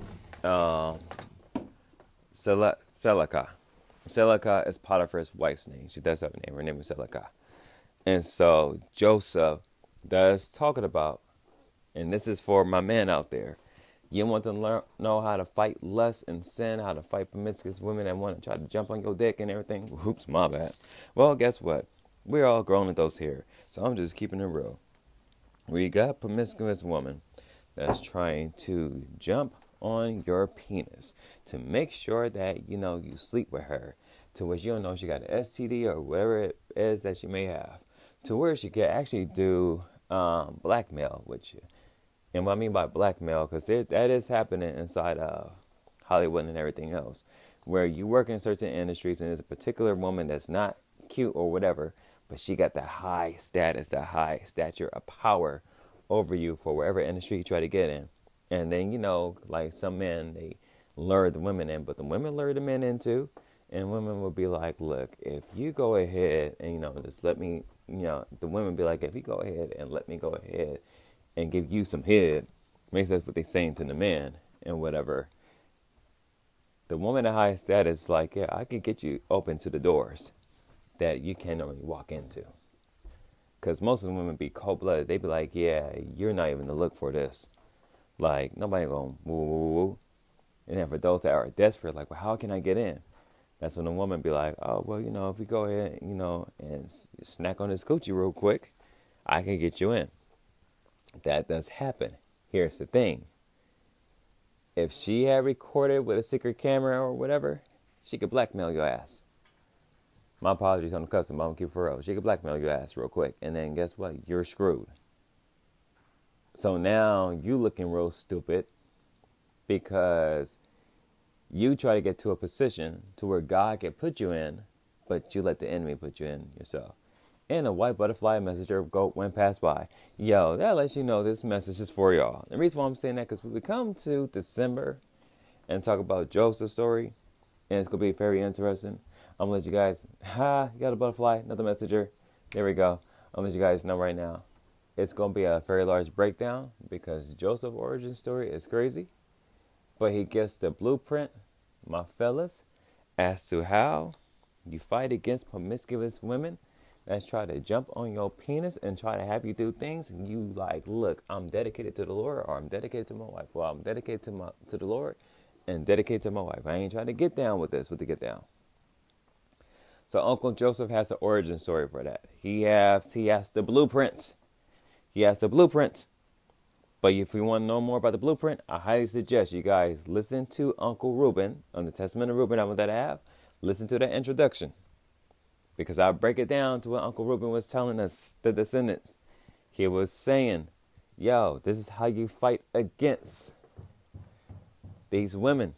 S1: Selakah. Selakah is Potiphar's wife's name. She does have a name. Her name is Selakah. And so Joseph does talking about, and this is for my men out there, you want to know how to fight lust and sin, how to fight promiscuous women that want to try to jump on your dick and everything. Oops, my bad. Well, guess what? We're all grown adults here, so I'm just keeping it real. We got promiscuous woman that's trying to jump on your penis to make sure that, you know, you sleep with her, to where you don't know she got an STD or whatever it is that she may have, to where she can actually do blackmail with you. And what I mean by blackmail, because that is happening inside of Hollywood and everything else, where you work in certain industries and there's a particular woman that's not cute or whatever, but she got that high status, that high stature of power over you for wherever industry you try to get in. And then, you know, like some men, they lure the women in, but the women lure the men in too. And women will be like, look, if you go ahead and, you know, just let me, you know, the women be like, if you go ahead and let me go ahead and give you some head, makes that's what they saying to the man and whatever. The woman at high status, like, yeah, I can get you open to the doors that you can't normally walk into. Because most of the women be cold-blooded. They be like, yeah, you're not even to look for this. Like, nobody going, woo, woo, woo. And then for those that are desperate, like, well, how can I get in? That's when the woman be like, oh, well, you know, if we go ahead, you know, and snack on this coochie real quick, I can get you in. That does happen. Here's the thing. If she had recorded with a secret camera or whatever, she could blackmail your ass. My apologies on the custom, but I'm going to keep it for real. She could blackmail your ass real quick. And then guess what? You're screwed. So now you looking real stupid because you try to get to a position to where God can put you in, but you let the enemy put you in yourself. And a white butterfly messenger went past by. Yo, that lets you know this message is for y'all. The reason why I'm saying that, because when we come to December and talk about Joseph's story, and it's going to be very interesting, I'm going to let you guys, you got a butterfly, another messenger. There we go. I'm going to let you guys know right now. It's going to be a very large breakdown because Joseph's origin story is crazy. But he gets the blueprint, my fellas, as to how you fight against promiscuous women that's try to jump on your penis and try to have you do things. And you like, look, I'm dedicated to the Lord, or I'm dedicated to my wife. Well, I'm dedicated to the Lord and dedicated to my wife. I ain't trying to get down with this, with the get down. So Uncle Joseph has an origin story for that. He has the blueprint. He has the blueprint. But if you want to know more about the blueprint, I highly suggest you guys listen to Uncle Reuben on the Testament of Reuben album that I have. Listen to the introduction. Because I'll break it down to what Uncle Reuben was telling us, the descendants. He was saying, yo, this is how you fight against these women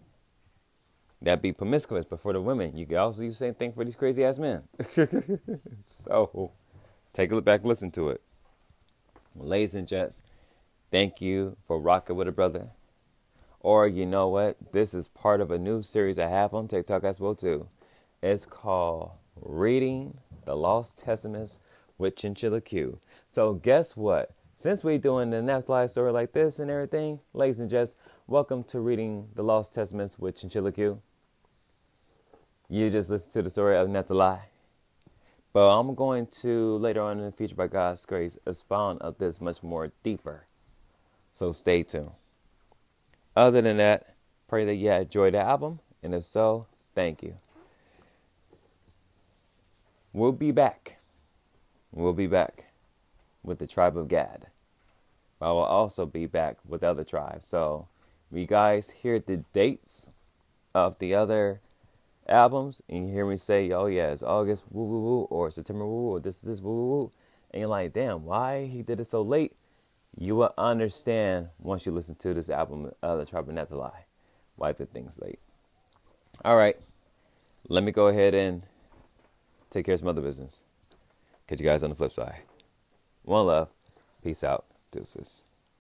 S1: that be promiscuous. But for the women, you can also use the same thing for these crazy ass men. So take a look back, listen to it. Ladies and gents, thank you for rocking with a brother. Or you know what? This is part of a new series I have on TikTok as well too. It's called Reading the Lost Testaments with Chinchilla Q. So guess what? Since we're doing the Naphtali story like this and everything, ladies and gents, welcome to Reading the Lost Testaments with Chinchilla Q. You just listened to the story of Naphtali. But I'm going to, later on in the future, by God's grace, expound of this much more deeper. So stay tuned. Other than that, pray that you enjoyed the album. And if so, thank you. We'll be back. We'll be back with the tribe of Gad. I will also be back with other tribes. So, if you guys hear the dates of the other albums, and you hear me say, oh yeah, it's August, woo woo woo, or September woo, or this woo woo woo, and you're like, damn, why he did it so late? You will understand once you listen to this album, The Tribe of Naphtali, why the thing's late. All right, let me go ahead and take care of some other business. Catch you guys on the flip side. One love. Peace out. Deuces.